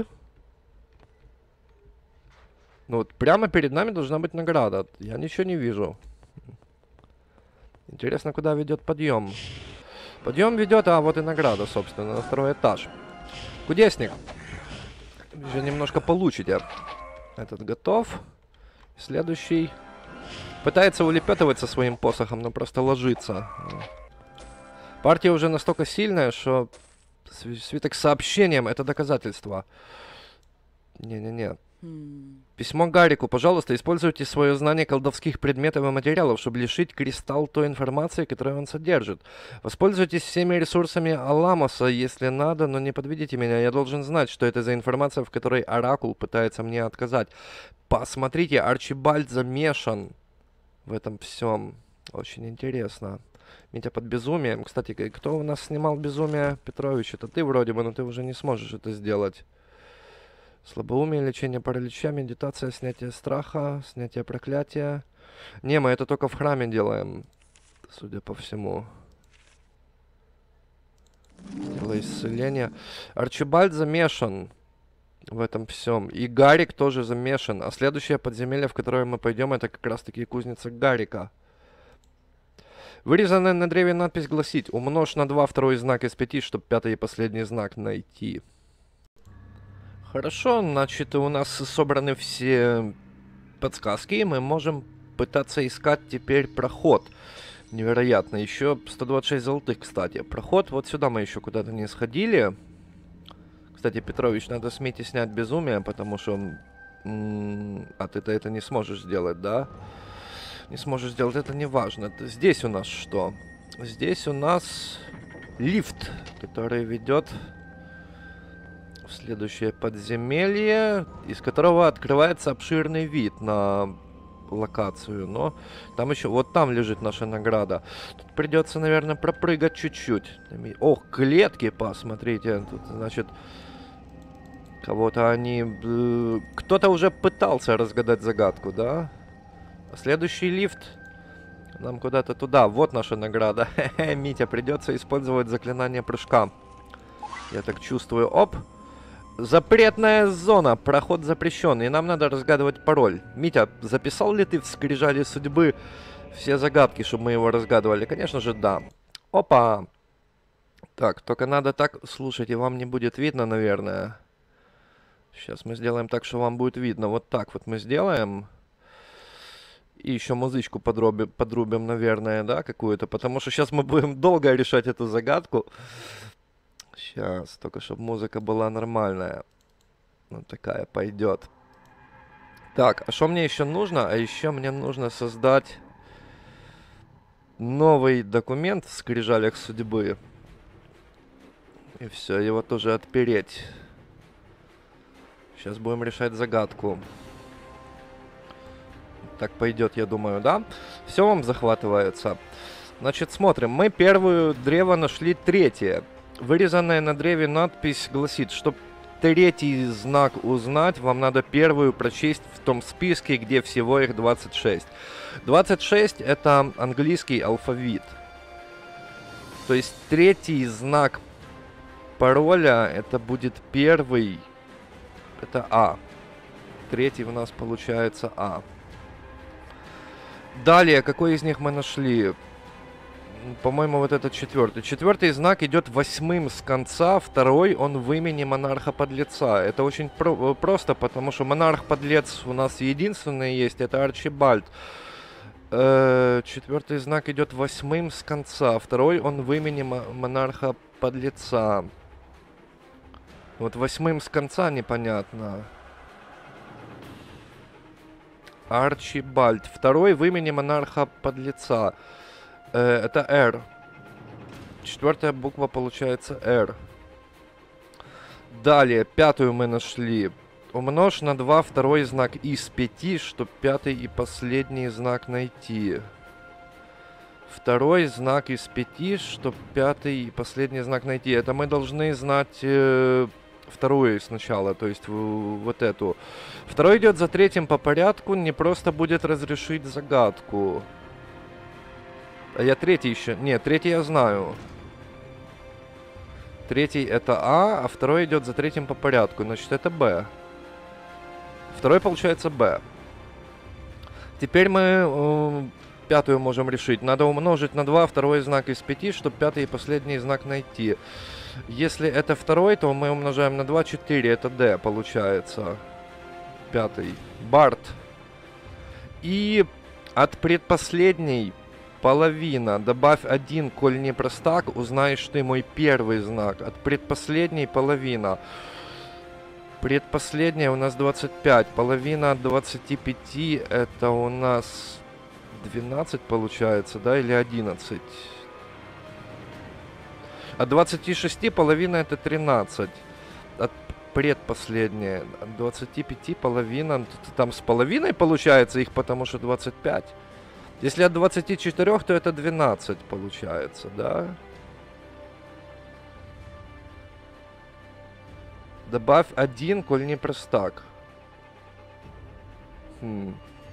Ну вот прямо перед нами должна быть награда. Я ничего не вижу. Интересно, куда ведет подъем. Подъем ведет, а вот и награда, собственно, на 2-й этаж. Кудесник. Еще немножко получите. Этот готов. Следующий. Пытается улепетывать со своим посохом, но просто ложится. Партия уже настолько сильная, что свиток с сообщением — это доказательство. Не-не-не. Письмо Гарику. Пожалуйста, используйте свое знание колдовских предметов и материалов, чтобы лишить кристалл той информации, которую он содержит. Воспользуйтесь всеми ресурсами Аламоса, если надо, но не подведите меня. Я должен знать, что это за информация, в которой Оракул пытается мне отказать. Посмотрите, Арчибальд замешан в этом всем. Очень интересно. Митя под безумием. Кстати, кто у нас снимал безумие? Петрович, это ты вроде бы, но ты уже не сможешь это сделать. Слабоумие, лечение паралича, медитация, снятие страха, снятие проклятия. Не, мы это только в храме делаем, судя по всему. Дело исцеления. Арчибальд замешан в этом всем. И Гарик тоже замешан. А следующее подземелье, в которое мы пойдем, это как раз таки кузница Гарика. Вырезанная на древе надпись гласит: умножь на 2 второй знак из 5, чтобы 5-й и последний знак найти. Хорошо, значит, у нас собраны все подсказки, и мы можем пытаться искать теперь проход. Невероятно. Еще 126 золотых, кстати. Проход, вот сюда мы еще куда-то не сходили. Кстати, Петрович, надо с Мити снять безумие, потому что... А ты-то это не сможешь сделать, да? Не сможешь сделать, это не важно. Здесь у нас что? Здесь у нас лифт, который ведет... в следующее подземелье, из которого открывается обширный вид на локацию. Но там еще... Вот там лежит наша награда. Тут придется, наверное, пропрыгать чуть-чуть. Ох, клетки, посмотрите. Тут, значит, кого-то они... Кто-то уже пытался разгадать загадку, да? Следующий лифт нам куда-то туда. Вот наша награда. Хе-хе, Митя, придется использовать заклинание прыжка. Я так чувствую. Оп! Запретная зона. Проход запрещен. И нам надо разгадывать пароль. Митя, записал ли ты в скрижали судьбы все загадки, чтобы мы его разгадывали? Конечно же, да. Опа! Так, только надо так... Слушайте, вам не будет видно, наверное. Сейчас мы сделаем так, что вам будет видно. Вот так вот мы сделаем. И еще музычку подрубим, наверное, да, какую-то. Потому что сейчас мы будем долго решать эту загадку. Сейчас, только чтобы музыка была нормальная. Вот такая пойдет. Так, а что мне еще нужно? А еще мне нужно создать новый документ в скрижалях судьбы. И все, его тоже отпереть. Сейчас будем решать загадку. Так пойдет, я думаю, да? Все вам захватывается. Значит, смотрим. Мы первую древо нашли, третье. Вырезанная на древе надпись гласит, что третий знак узнать, вам надо первую прочесть в том списке, где всего их 26. 26 это английский алфавит. То есть третий знак пароля это будет первый. Это А. Третий у нас получается А. Далее, какой из них мы нашли? По-моему, вот этот четвертый. Четвертый знак идет 8 с конца, второй он в имени монарха-подлеца. Это очень просто, потому что монарх-подлец у нас единственный есть, это Арчибальд. Четвертый знак идет 8 с конца, второй он в имени монарха-подлеца. Вот 8 с конца непонятно. Арчибальд. Второй в имени монарха-подлеца. Это R. Четвертая буква получается R. Далее, пятую мы нашли. Умножь на 2 второй знак из 5, чтобы пятый и последний знак найти. Второй знак из 5, чтобы пятый и последний знак найти. Это мы должны знать вторую сначала, то есть вот эту. Второй идет за третьим по порядку, не просто будет разрешить загадку. А я третий еще... Нет, третий я знаю. Третий это А второй идет за третьим по порядку. Значит, это Б. Второй получается Б. Теперь мы пятую можем решить. Надо умножить на 2 второй знак из 5, чтобы пятый и последний знак найти. Если это второй, то мы умножаем на 2, 4. Это Д получается. Пятый. Барт. И от предпоследней... половина. Добавь 1, коль не простак, узнаешь ты мой первый знак. От предпоследней половина. Предпоследняя у нас 25. Половина от 25 это у нас 12 получается, да? Или 11? От 26 половина это 13. От предпоследняя. От 25 половина. Там с половиной получается их, потому что 25. Если от 24, то это 12 получается, да? Добавь 1, коль не простак. Ну,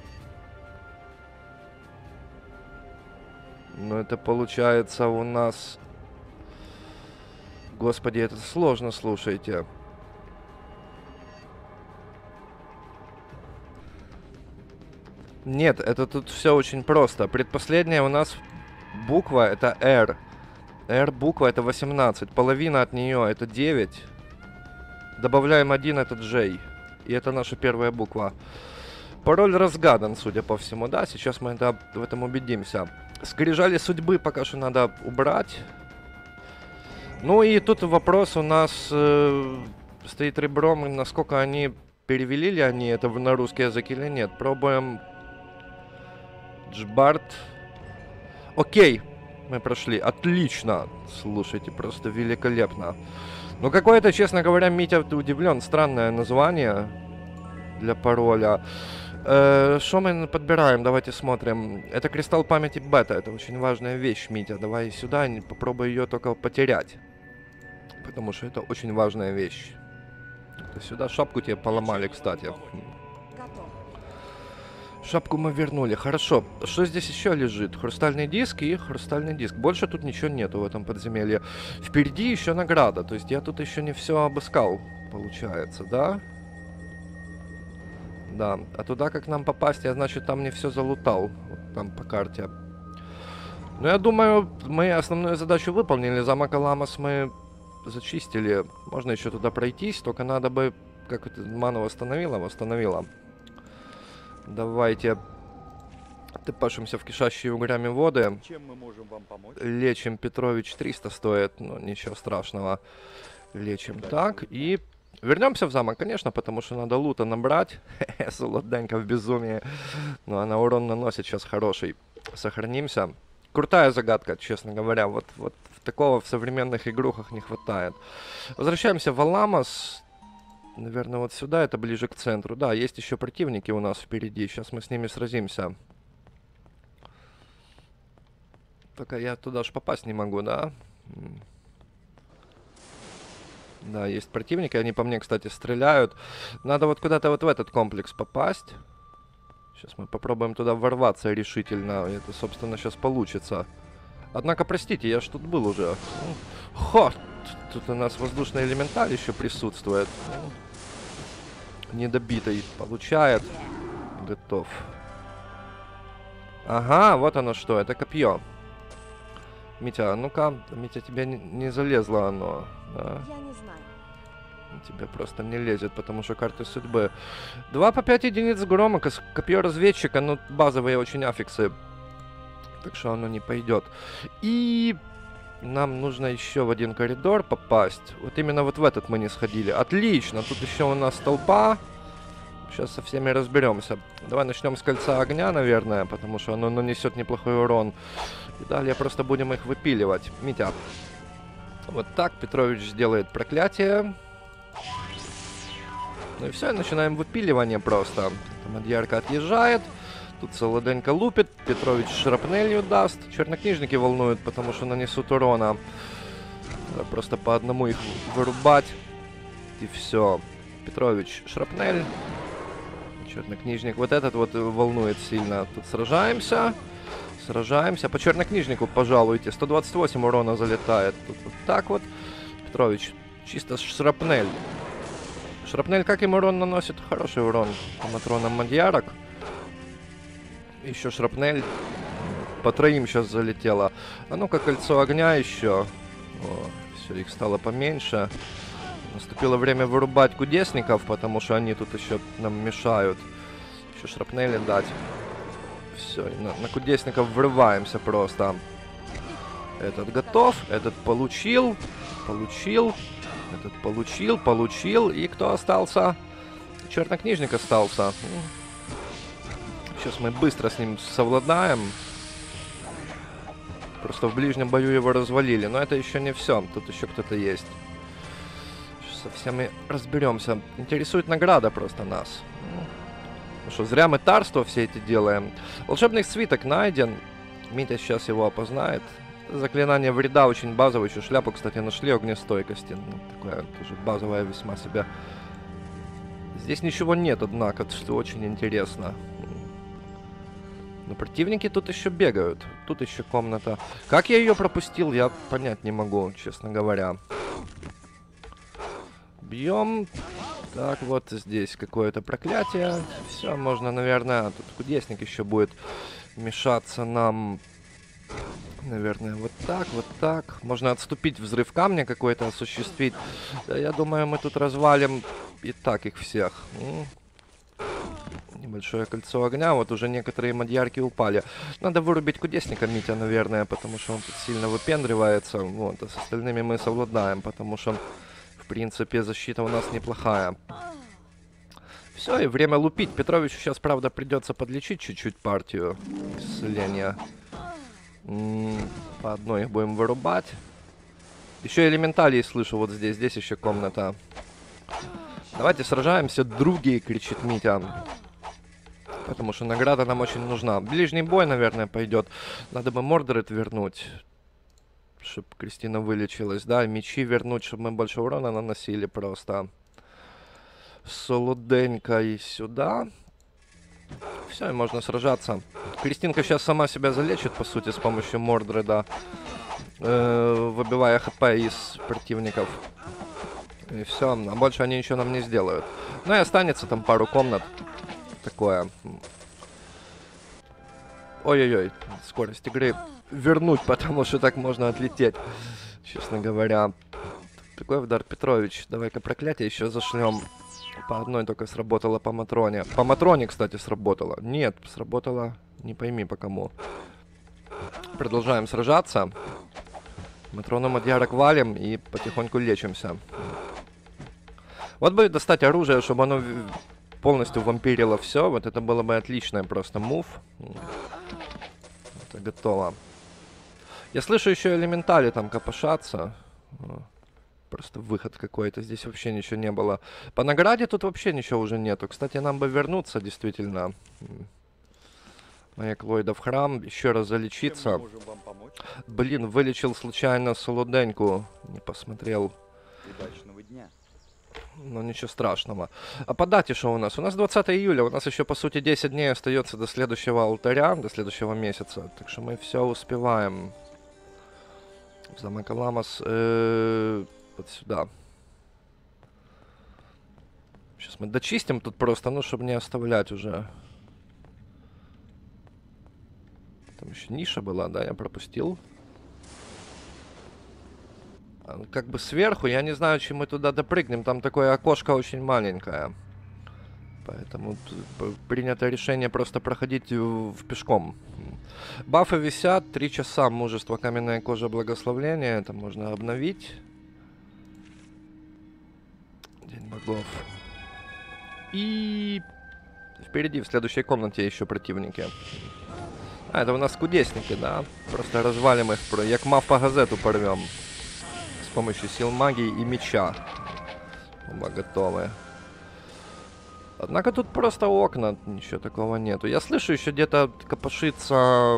это получается у нас... Господи, это сложно, слушайте. Нет, это тут все очень просто. Предпоследняя у нас буква это R. R буква это 18. Половина от нее это 9. Добавляем 1, это J. И это наша первая буква. Пароль разгадан, судя по всему, да? Сейчас мы в этом убедимся. Скрижали судьбы пока что надо убрать. Ну и тут вопрос у нас стоит ребром, насколько они перевели ли они это на русский язык или нет. Пробуем. Джбарт. Окей, мы прошли. Отлично. Слушайте, просто великолепно. Ну, какое-то, честно говоря, Митя удивлен. Странное название для пароля. Что мы подбираем? Давайте смотрим. Это кристалл памяти бета. Это очень важная вещь, Митя. Давай сюда, попробуй ее только потерять. Потому что это очень важная вещь. Это сюда шапку тебе поломали, кстати. Готов. Шапку мы вернули. Хорошо. Что здесь еще лежит? Хрустальный диск и хрустальный диск. Больше тут ничего нету в этом подземелье. Впереди еще награда. То есть я тут еще не все обыскал, получается, да? Да. А туда как нам попасть, я, значит, там не все залутал. Вот там по карте. Ну, я думаю, мы основную задачу выполнили. Замок Аламос мы зачистили. Можно еще туда пройтись. Только надо бы... Как это ману восстановила? Восстановила. Давайте Тыпашимся в кишащие угрями воды. Чем мы можем вам помочь? Лечим Петрович 300 стоит, но ничего страшного. Лечим так и вернемся в замок, конечно, потому что надо лута набрать. Солоденько в безумии. Но она урон наносит сейчас хороший. Сохранимся. Крутая загадка, честно говоря. Вот такого в современных игрухах не хватает. Возвращаемся в Аламос. Наверное, вот сюда, это ближе к центру. Да, есть еще противники у нас впереди. Сейчас мы с ними сразимся. Только я туда ж попасть не могу, да? Да, есть противники, они по мне, кстати, стреляют. Надо вот куда-то вот в этот комплекс попасть. Сейчас мы попробуем туда ворваться решительно. Это, собственно, сейчас получится. Однако, простите, я ж тут был уже. Хо! Тут у нас воздушный элементаль еще присутствует. Недобитый получает. Готов. Ага, вот оно что, это копье. Митя, а ну-ка, Митя, тебе не залезло оно, да? Я не знаю. Тебе просто не лезет, потому что карты судьбы. 2 по 5 единиц грома, копье разведчика, ну, базовые очень аффиксы. Так что оно не пойдет. И нам нужно еще в один коридор попасть. Вот именно вот в этот мы не сходили. Отлично, тут еще у нас толпа. Сейчас со всеми разберемся. Давай начнем с кольца огня, наверное, потому что оно нанесет неплохой урон. И далее просто будем их выпиливать. Митя. Вот так Петрович сделает проклятие. Ну и все, начинаем выпиливание просто. Мадьярка отъезжает. Тут Солоденько лупит. Петрович шрапнелью даст. Чернокнижники волнуют, потому что нанесут урона. Надо просто по одному их вырубать. И все. Петрович шрапнель. Чернокнижник. Вот этот вот волнует сильно. Тут сражаемся. Сражаемся. По чернокнижнику, пожалуйте. 128 урона залетает. Тут вот так вот. Петрович. Чисто шрапнель. Шрапнель как им урон наносит? Хороший урон по матронам мадьярок. Еще шрапнель. По троим сейчас залетело. А ну-ка, кольцо огня еще. О, все, их стало поменьше. Наступило время вырубать кудесников, потому что они тут еще нам мешают. Еще шрапнели дать. Все, на кудесников врываемся просто. Этот готов, этот получил. Получил. Этот получил. И кто остался? Чернокнижник остался. Сейчас мы быстро с ним совладаем. Просто в ближнем бою его развалили. Но это еще не все. Тут еще кто-то есть. Со всеми разберемся. Интересует награда просто нас. Ну что, зря мы тарство все эти делаем. Волшебный свиток найден. Митя сейчас его опознает. Заклинание вреда очень базовое. Еще шляпу, кстати, нашли огнестойкости. Ну, такое тоже базовое весьма себе. Здесь ничего нет, однако, что очень интересно. Но противники тут еще бегают. Тут еще комната. Как я ее пропустил, я понять не могу, честно говоря. Бьем. Так, вот здесь какое-то проклятие. Все, можно, наверное... Тут кудесник еще будет мешаться нам. Наверное, вот так, вот так. Можно отступить, взрыв камня какой-то осуществить. Да, я думаю, мы тут развалим и так их всех. Небольшое кольцо огня. Вот уже некоторые мадьярки упали. Надо вырубить кудесника Митя, наверное, потому что он тут сильно выпендривается. Вот, а с остальными мы совладаем, потому что... В принципе, защита у нас неплохая. Все, и время лупить. Петровичу сейчас, правда, придется подлечить чуть-чуть партию. Исцеления. По одной их будем вырубать. Еще элементалей слышу вот здесь. Здесь еще комната. Давайте сражаемся, други, кричит Митя. Потому что награда нам очень нужна. Ближний бой, наверное, пойдет. Надо бы Мордред вернуть. Чтобы Кристина вылечилась, да, мечи вернуть, чтобы мы больше урона наносили просто. Солоденько и сюда. Все, и можно сражаться. Кристинка сейчас сама себя залечит, по сути, с помощью Мордреда. Выбивая хп из противников. И все, а больше они ничего нам не сделают. Ну и останется там пару комнат. Такое. Ой-ой-ой, скорость игры вернуть, потому что так можно отлететь, честно говоря. Такой удар, Петрович. Давай-ка проклятие еще зашлем. По одной только сработала по Матроне. По Матроне, кстати, сработала. Нет, сработала не пойми по кому. Продолжаем сражаться. Матрону Мадьярок валим и потихоньку лечимся. Вот бы достать оружие, чтобы оно полностью вампирило все. Вот это было бы отличное просто мув. Это готово. Я слышу еще элементали там копошатся. Просто выход какой-то. Здесь вообще ничего не было. По награде тут вообще ничего уже нету. Кстати, нам бы вернуться действительно. Моя Клойда в храм. Еще раз залечиться. Блин, вылечил случайно солоденьку. Не посмотрел. Удачного дня. Ну, ничего страшного. А по дате что у нас? У нас 20 июля. У нас еще, по сути, 10 дней остается до следующего алтаря, до следующего месяца. Так что мы все успеваем. Замок Алламос. Вот сюда. Сейчас мы дочистим тут просто, ну, чтобы не оставлять уже. Там еще ниша была, да, я пропустил. Как бы сверху, я не знаю, чем мы туда допрыгнем. Там такое окошко очень маленькое. Поэтому принято решение просто проходить в пешком. Бафы висят, 3 часа мужество, каменная кожа, благословление. Это можно обновить. День богов. И впереди, в следующей комнате еще противники. А, это у нас кудесники, да? Просто развалим их, як мав по газету порвем. С помощью сил магии и меча. Оба готовы. Однако тут просто окна, ничего такого нету. Я слышу еще где-то копошится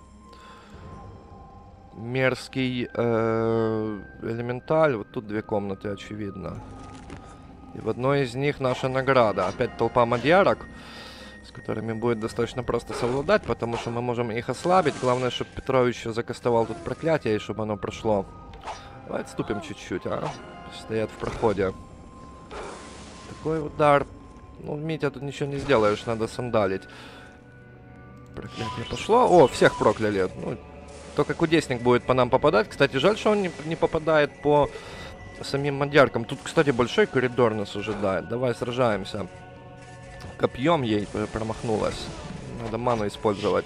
мерзкий элементаль. Вот тут 2 комнаты, очевидно. И в одной из них наша награда. Опять толпа мадьярок, с которыми будет достаточно просто совладать, потому что мы можем их ослабить. Главное, чтобы Петрович закастовал тут проклятие, и чтобы оно прошло. Давай отступим чуть-чуть, а? Стоят в проходе. Такой удар. Ну, Митя, тут ничего не сделаешь, надо сандалить. Проклятие пошло. О, всех прокляли. Ну, только кудесник будет по нам попадать. Кстати, жаль, что он не попадает по самим мадьяркам. Тут, кстати, большой коридор нас ожидает. Давай сражаемся. Копьем ей промахнулась. Надо ману использовать.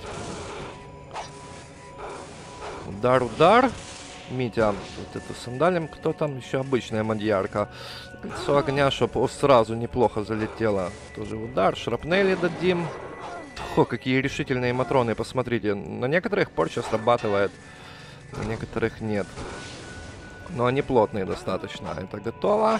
Удар, удар. Митя, вот эту сандалим. Кто там? Еще обычная мадьярка. Кольцо огня, чтобы сразу неплохо залетело. Тоже удар. Шрапнели дадим. О, какие решительные матроны, посмотрите. На некоторых порча срабатывает, на некоторых нет. Но они плотные достаточно. Это готово.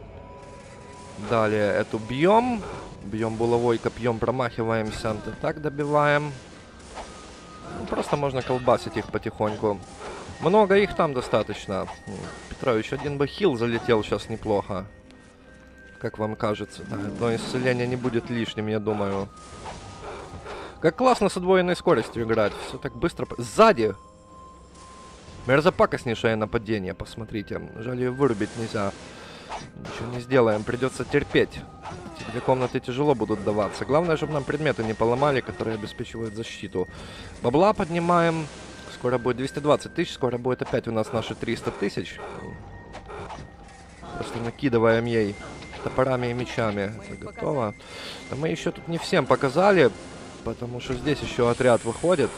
Далее эту бьем. Бьем булавой копьем, промахиваемся. Так добиваем. Ну, просто можно колбасить их потихоньку. Много их там достаточно. Петрович, один бы хил залетел сейчас неплохо. Как вам кажется? Да, одно исцеление не будет лишним, я думаю. Как классно с удвоенной скоростью играть. Все так быстро. Сзади! Мерзопакостнейшее нападение, посмотрите. Жаль, ее вырубить нельзя. Ничего не сделаем, придется терпеть. Эти 2 комнаты тяжело будут даваться. Главное, чтобы нам предметы не поломали, которые обеспечивают защиту. Бабла поднимаем. Скоро будет 220 тысяч, скоро будет опять у нас наши 300 тысяч. Просто накидываем ей топорами и мечами. Это готово. Но мы еще тут не всем показали, потому что здесь еще отряд выходит.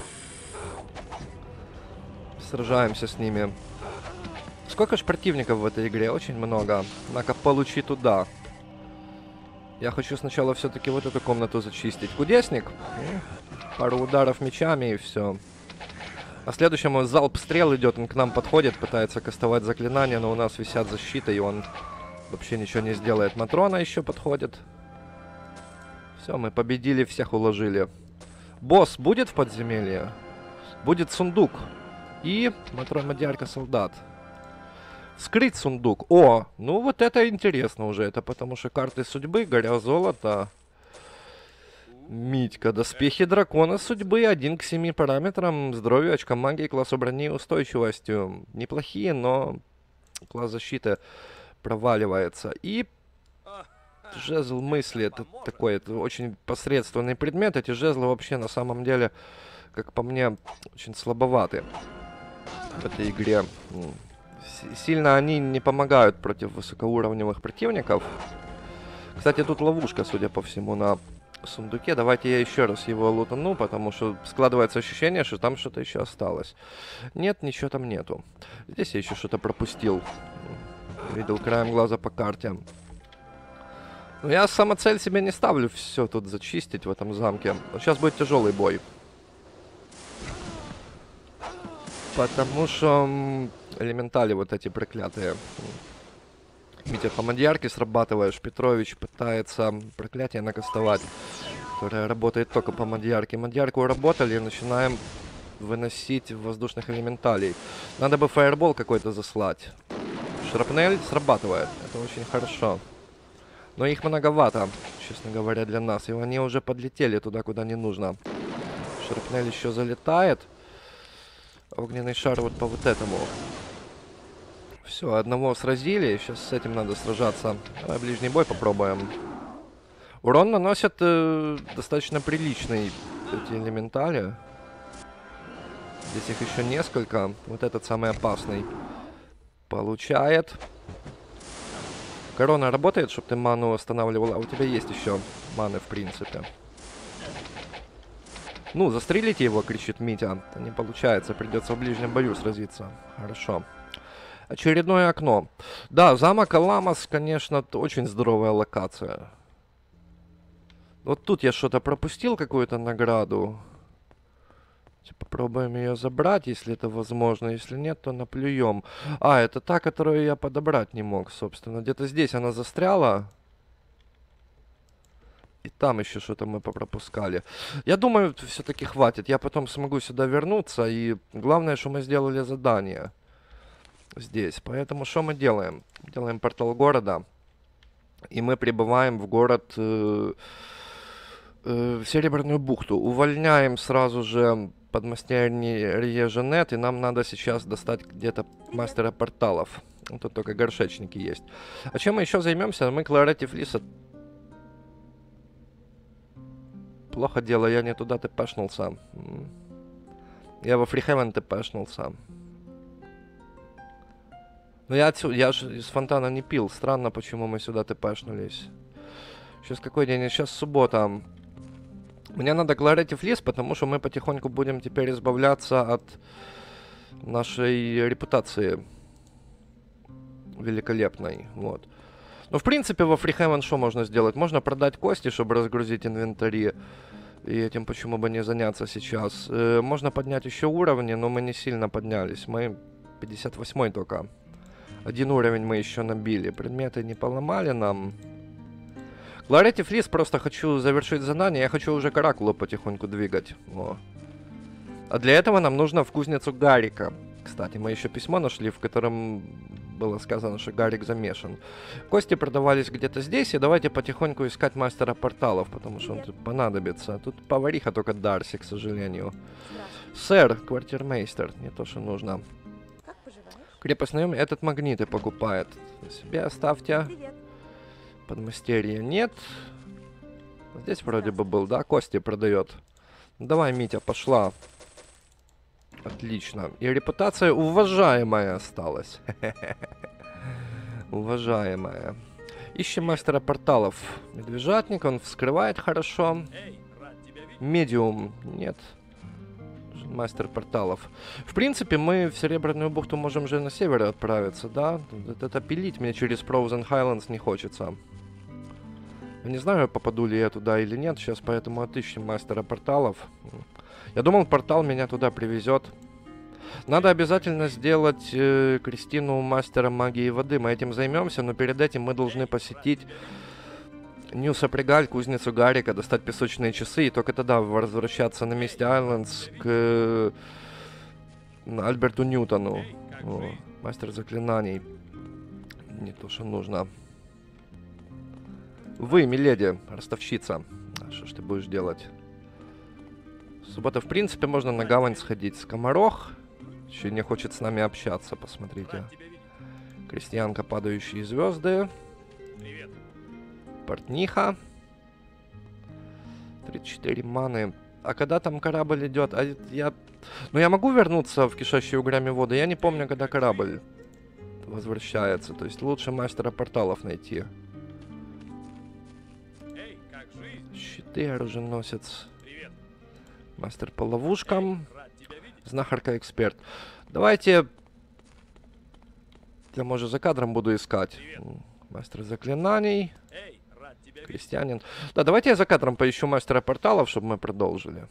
Сражаемся с ними. Сколько ж противников в этой игре? Очень много. Однако получи туда. Я хочу сначала все-таки вот эту комнату зачистить. Кудесник. Пару ударов мечами и все. А следующему залп стрел идет, он к нам подходит, пытается кастовать заклинания, но у нас висят защита, и он вообще ничего не сделает. Матрона еще подходит. Все, мы победили, всех уложили. Босс будет в подземелье? Будет сундук. И Матрона-мадьярка солдат. Скрыть сундук. О, ну вот это интересно уже. Это потому что карты судьбы, горя золото. Митька, доспехи дракона судьбы, 1 к 7 параметрам, здоровью, очкам магии, классу брони и устойчивостью. Неплохие, но класс защиты проваливается. И жезл мысли, это такой, это очень посредственный предмет. Эти жезлы вообще на самом деле, как по мне, очень слабоваты в этой игре. Сильно они не помогают против высокоуровневых противников. Кстати, тут ловушка, судя по всему, на сундуке. Давайте я еще раз его лутану, потому что складывается ощущение, что там что-то еще осталось. Нет, ничего там нету. Здесь я еще что-то пропустил. Видел краем глаза по карте. Но я самоцель себе не ставлю все тут зачистить в этом замке. Сейчас будет тяжелый бой. Потому что элементали вот эти проклятые. Митя, по мадьярке срабатываешь. Петрович пытается проклятие накастовать, которое работает только по мадьярке. Мадьярку уработали, начинаем выносить воздушных элементалей. Надо бы фаербол какой-то заслать. Шрапнель срабатывает. Это очень хорошо. Но их многовато, честно говоря, для нас. И они уже подлетели туда, куда не нужно. Шрапнель еще залетает. Огненный шар вот по вот этому. Все, одного сразили. Сейчас с этим надо сражаться. Давай ближний бой попробуем. Урон наносят достаточно приличный эти элементали. Здесь их еще несколько. Вот этот самый опасный. Получает. Корона работает, чтобы ты ману восстанавливала. А у тебя есть еще маны, в принципе. Ну, застрелите его, кричит Митя. Это не получается, придется в ближнем бою сразиться. Хорошо. Очередное окно. Да, замок Аламос, конечно, очень здоровая локация. Вот тут я что-то пропустил, какую-то награду. Попробуем ее забрать, если это возможно. Если нет, то наплюем. А, это та, которую я подобрать не мог, собственно. Где-то здесь она застряла. И там еще что-то мы попропускали. Я думаю, все-таки хватит. Я потом смогу сюда вернуться. И главное, что мы сделали задание здесь. Поэтому что мы делаем? Делаем портал города. И мы прибываем в город... в Серебряную бухту. Увольняем сразу же подмастерье Жанет, и нам надо сейчас достать где-то мастера порталов. Тут только горшечники есть. А чем мы еще займемся? Мы Кларетти Флиса... Плохо дело, я не туда тпшнулся. Я во Фрихевен тпшнулся. Но я отсюда, я же из фонтана не пил. Странно, почему мы сюда тпшнулись. Сейчас какой день? Сейчас суббота. Мне надо Кларетти Флис, потому что мы потихоньку будем теперь избавляться от нашей репутации великолепной. Вот. Ну, в принципе, во Фрихевен что можно сделать? Можно продать кости, чтобы разгрузить инвентари. И этим почему бы не заняться сейчас. Можно поднять еще уровни, но мы не сильно поднялись. Мы 58-й только. Один уровень мы еще набили. Предметы не поломали нам. Кларетти Флис, просто хочу завершить задание. Я хочу уже Каракулу потихоньку двигать. О. А для этого нам нужно в кузницу Гарика. Кстати, мы еще письмо нашли, в котором было сказано, что Гарик замешан. Кости продавались где-то здесь, и давайте потихоньку искать мастера порталов, потому что он тут понадобится. Тут повариха только Дарси, к сожалению. Сэр, квартирмейстер, не то, что нужно. Как поживаешь? Крепостный этот магниты покупает. Себе оставьте. Привет. Подмастерья нет. Здесь вроде бы был, да? Кости продает. Давай, Митя, пошла. Отлично. И репутация уважаемая осталась. Уважаемая. Ищем мастера порталов. Медвежатник, он вскрывает хорошо. Медиум. Нет. Мастер порталов. В принципе, мы в Серебряную бухту можем же на север отправиться, да? Это пилить мне через Frozen Highlands не хочется. Я не знаю, попаду ли я туда или нет. Сейчас поэтому отыщем мастера порталов. Я думал, портал меня туда привезет. Надо обязательно сделать Кристину мастера магии воды. Мы этим займемся, но перед этим мы должны посетить Нью-Сапрегаль, кузницу Гарика, достать песочные часы, и только тогда возвращаться на Мисти Айлендс к Альберту Ньютону. О, мастер заклинаний. Не то, что нужно. Вы, миледи, ростовщица. Что ж ты будешь делать? Суббота, в принципе, можно на гавань сходить. Скоморох еще не хочет с нами общаться, посмотрите. Крестьянка, падающие звезды. Портниха. 34 маны. А когда там корабль идет? А я... Ну, я могу вернуться в кишащие угрями воды? Я не помню, когда корабль возвращается. То есть лучше мастера порталов найти. Ты оруженосец. Привет. Мастер по ловушкам. Рад тебя видеть. Знахарка-эксперт. Давайте... Я, может, за кадром буду искать. Привет. Мастер заклинаний. Эй, рад тебя видеть. Крестьянин. Да, давайте я за кадром поищу мастера порталов, чтобы мы продолжили.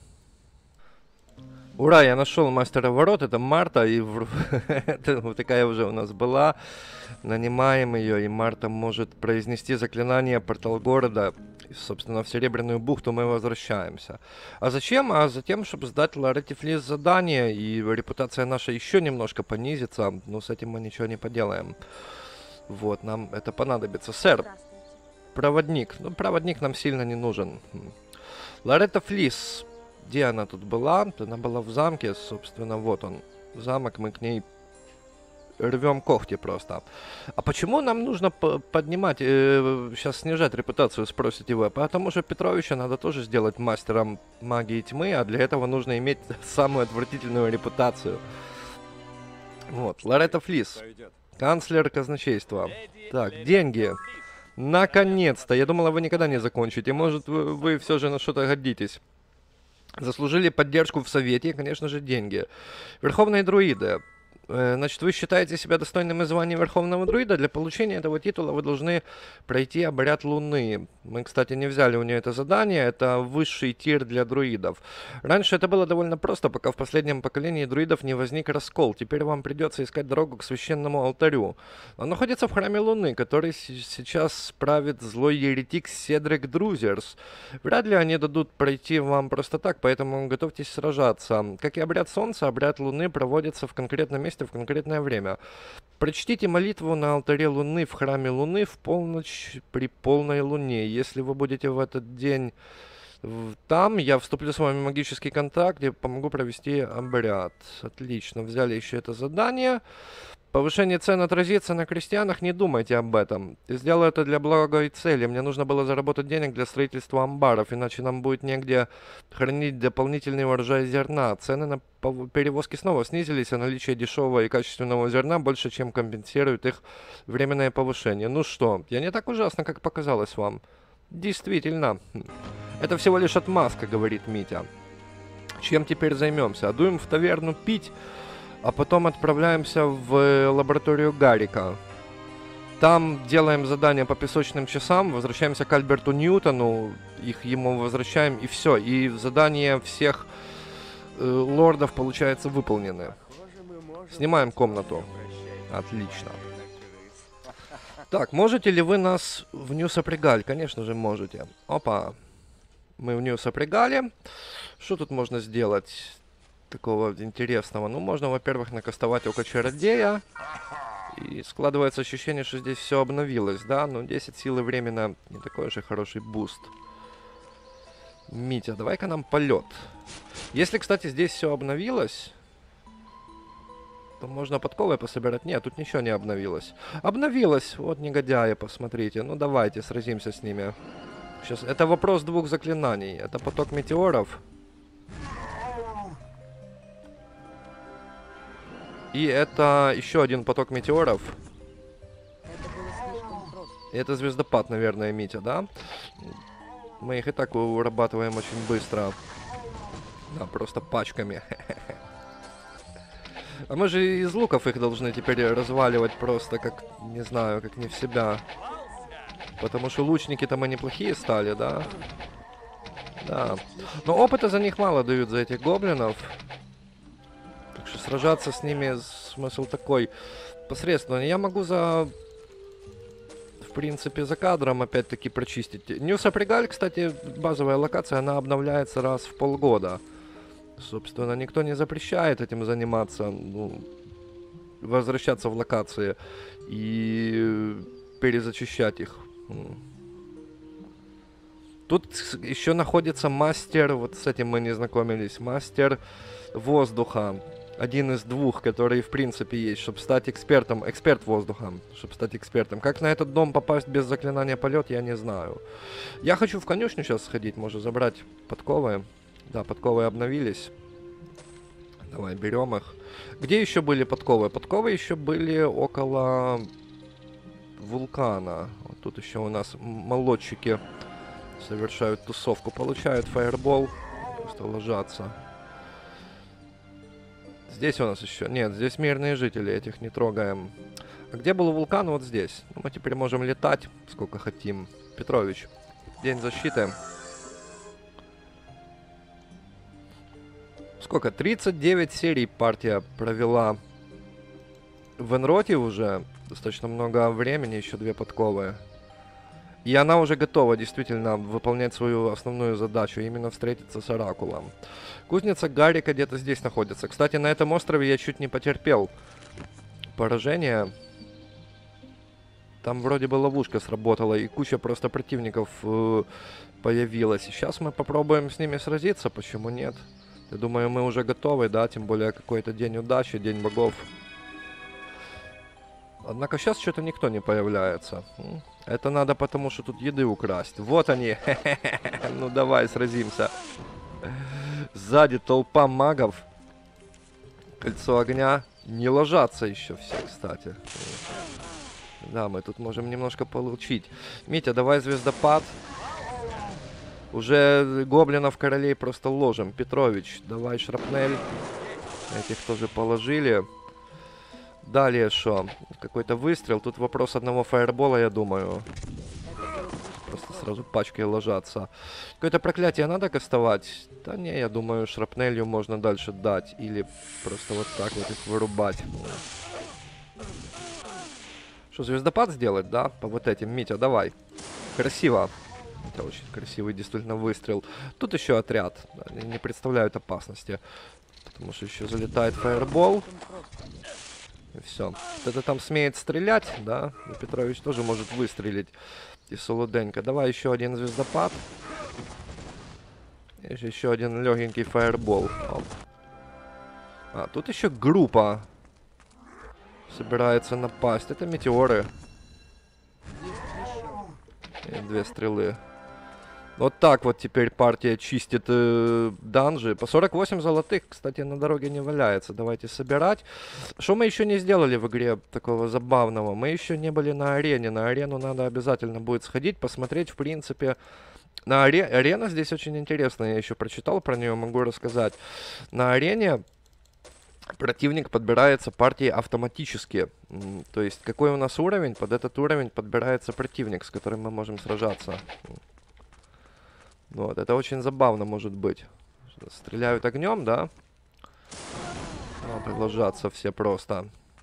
Ура, я нашел мастера ворот, это Марта, и это вот такая уже у нас была. Нанимаем ее, и Марта может произнести заклинание портал города. И, собственно, в Серебряную бухту мы возвращаемся. А зачем? А затем, чтобы сдать Лоретте Флис задание, и репутация наша еще немножко понизится. Но с этим мы ничего не поделаем. Вот, нам это понадобится. Сэр, Здравствуйте. проводник. Ну, проводник нам сильно не нужен. Лоретта Флис. Где она тут была? Она была в замке, собственно, вот он. Замок, мы к ней рвем когти просто. А почему нам нужно поднимать, сейчас снижать репутацию, спросите вы? Потому что Петровича надо тоже сделать мастером магии тьмы, а для этого нужно иметь самую отвратительную репутацию. Вот, Лоретта Флис, Пойдет. канцлер казначейства. Так, деньги. Наконец-то! Я думала, вы никогда не закончите. Может, вы все же на что-то годитесь. Заслужили поддержку в Совете и, конечно же, деньги. Верховные друиды. Значит, вы считаете себя достойным звания Верховного Друида? Для получения этого титула вы должны пройти обряд Луны. Мы, кстати, не взяли у нее это задание. Это высший тир для друидов. Раньше это было довольно просто, пока в последнем поколении друидов не возник раскол. Теперь вам придется искать дорогу к священному алтарю. Он находится в храме Луны, который сейчас правит злой еретик Седрик Друзерс. Вряд ли они дадут пройти вам просто так, поэтому готовьтесь сражаться. Как и обряд Солнца, обряд Луны проводится в конкретном месте в конкретное время. Прочтите молитву на алтаре Луны в храме Луны в полночь при полной луне. Если вы будете в этот день там, я вступлю с вами в магический контакт и помогу провести обряд. Отлично, взяли еще это задание. Повышение цен отразится на крестьянах, не думайте об этом. Я сделаю это для благой цели. Мне нужно было заработать денег для строительства амбаров, иначе нам будет негде хранить дополнительный урожай зерна. Цены на перевозки снова снизились, а наличие дешевого и качественного зерна больше, чем компенсирует их временное повышение. Ну что, я не так ужасно, как показалось вам. Действительно. Это всего лишь отмазка, говорит Митя. Чем теперь займемся? Дуем в таверну пить, а потом отправляемся в лабораторию Гарика. Там делаем задания по песочным часам, возвращаемся к Альберту Ньютону, их ему возвращаем, и все. И задания всех лордов, получается, выполнены. Снимаем комнату. Отлично. Так, можете ли вы нас в Нью-Сапрегаль? Конечно же, можете. Опа. Мы в Нью-Сапрегале. Что тут можно сделать такого интересного? Ну, можно, во-первых, накастовать Око Чародея. И складывается ощущение, что здесь все обновилось, да? Но 10 силы временно не такой уж и хороший буст. Митя, давай-ка нам полет. Если, кстати, здесь все обновилось, то можно подковы пособирать. Нет, тут ничего не обновилось. Обновилось! Вот негодяи, посмотрите. Ну, давайте, сразимся с ними. Сейчас, это вопрос двух заклинаний. Это поток метеоров. И это еще один поток метеоров. Это было слишком просто. И это звездопад, наверное, Митя, да? Мы их и так урабатываем очень быстро. Да, просто пачками. А мы же из луков их должны теперь разваливать просто как, не знаю, как не в себя. Потому что лучники-то мы неплохие стали, да? Да. Но опыта за них мало дают, за этих гоблинов. Так что сражаться с ними смысл такой посредственный. Я могу в принципе, за кадром опять-таки прочистить. Нью-Сапрегаль, кстати, базовая локация, она обновляется раз в полгода. Собственно, никто не запрещает этим заниматься, ну, возвращаться в локации и перезачищать их. Тут еще находится мастер, вот с этим мы не знакомились, мастер воздуха. Один из двух, которые в принципе есть, чтобы стать экспертом, эксперт воздуха, чтобы стать экспертом. Как на этот дом попасть без заклинания полет, я не знаю. Я хочу в конюшню сейчас сходить, может забрать подковы. Да, подковы обновились. Давай, берем их. Где еще были подковы? Подковы еще были около вулкана. Вот тут еще у нас молодчики Совершают тусовку. Получают фаербол. Просто ложатся. Здесь у нас еще... Нет, здесь мирные жители. Этих не трогаем. А где был вулкан? Вот здесь. Ну, мы теперь можем летать сколько хотим. Петрович. День защиты. Сколько? 39 серий партия провела в Энроте уже. Достаточно много времени, еще 2 подковы. И она уже готова действительно выполнять свою основную задачу, именно встретиться с Оракулом. Кузница Гарика где-то здесь находится. Кстати, на этом острове я чуть не потерпел поражение. Там вроде бы ловушка сработала, и куча просто противников появилась. И сейчас мы попробуем с ними сразиться, почему нет? Я думаю, мы уже готовы, да, тем более какой-то день удачи, день богов. Однако сейчас что-то никто не появляется. Это надо потому, что тут еды украсть. Вот они. Ну давай, сразимся. Сзади толпа магов. Кольцо огня. Не ложатся еще все, кстати. Да, мы тут можем немножко получить. Митя, давай звездопад. Уже гоблинов королей просто ложим. Петрович, давай шрапнель. Этих тоже положили. Далее что? Какой-то выстрел. Тут вопрос одного фаербола, я думаю. Просто сразу пачкой ложатся. Какое-то проклятие надо кастовать? Да не, я думаю, шрапнелью можно дальше дать. Или просто вот так вот их вырубать. Что, звездопад сделать, да? По вот этим. Митя, давай. Красиво. Это очень красивый действительно выстрел. Тут еще отряд. Они не представляют опасности. Потому что еще залетает фаербол. И все. Это там смеет стрелять, да? И Петрович тоже может выстрелить. И солоденько. Давай еще один звездопад. И еще один легенький фаербол. Оп. А, тут еще группа собирается напасть. Это метеоры. И 2 стрелы. Вот так вот теперь партия чистит данжи. По 48 золотых, кстати, на дороге не валяется. Давайте собирать. Что мы еще не сделали в игре такого забавного? Мы еще не были на арене. На арену надо обязательно будет сходить, посмотреть, в принципе. На арена здесь очень интересная. Я еще прочитал про нее, могу рассказать. На арене противник подбирается партией автоматически. То есть, какой у нас уровень, под этот уровень подбирается противник, с которым мы можем сражаться. Вот, это очень забавно может быть. Стреляют огнем, да? Вот, ложатся все просто.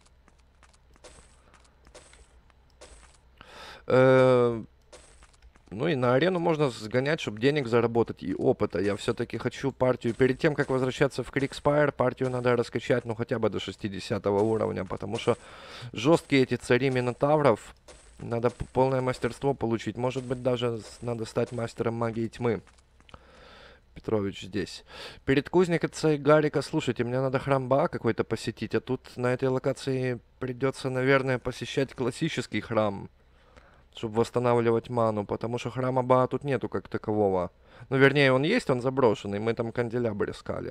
Ну и на арену можно сгонять, чтобы денег заработать и опыта. Я все-таки хочу партию. Перед тем, как возвращаться в Крикспайр, партию надо раскачать, ну, хотя бы до 60 уровня. Потому что жесткие эти цари Минотавров. Надо полное мастерство получить. Может быть, даже надо стать мастером магии тьмы. Петрович здесь. Перед кузницей Гарика, слушайте, мне надо храм Баа какой-то посетить. А тут на этой локации придется, наверное, посещать классический храм. Чтобы восстанавливать ману. Потому что храма Баа тут нету как такового. Ну, вернее, он есть, он заброшенный. Мы там канделябр искали.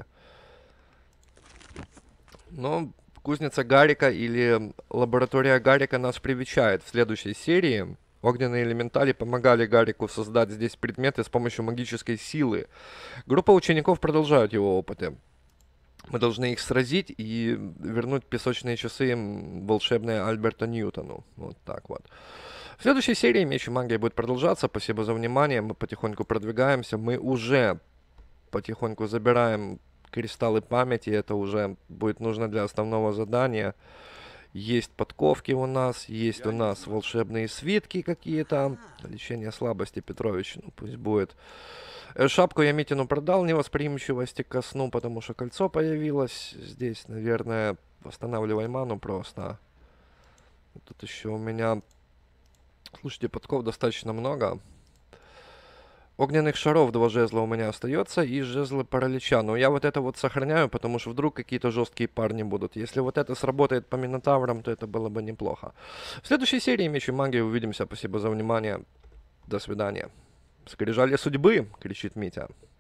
Но... Кузница Гарика или лаборатория Гарика нас привечает в следующей серии. Огненные элементали помогали Гарику создать здесь предметы с помощью магической силы. Группа учеников продолжают его опыты. Мы должны их сразить и вернуть песочные часы волшебные Альберту Ньютону. Вот так вот. В следующей серии Меч и Магия будет продолжаться. Спасибо за внимание. Мы потихоньку продвигаемся. Мы уже потихоньку забираем кристаллы памяти. Это уже будет нужно для основного задания. Есть подковки у нас. Есть у нас волшебные свитки какие-то. Лечение слабости, Петрович. Ну, пусть будет. Шапку я Митину продал. Невосприимчивости ко сну, потому что кольцо появилось. Здесь, наверное, восстанавливай ману просто. Тут еще у меня... Слушайте, подков достаточно много. Огненных шаров 2 жезла у меня остается и жезлы паралича. Но я вот это вот сохраняю, потому что вдруг какие-то жесткие парни будут. Если вот это сработает по Минотаврам, то это было бы неплохо. В следующей серии Меч и Магия увидимся. Спасибо за внимание. До свидания. Скрижали судьбы, кричит Митя.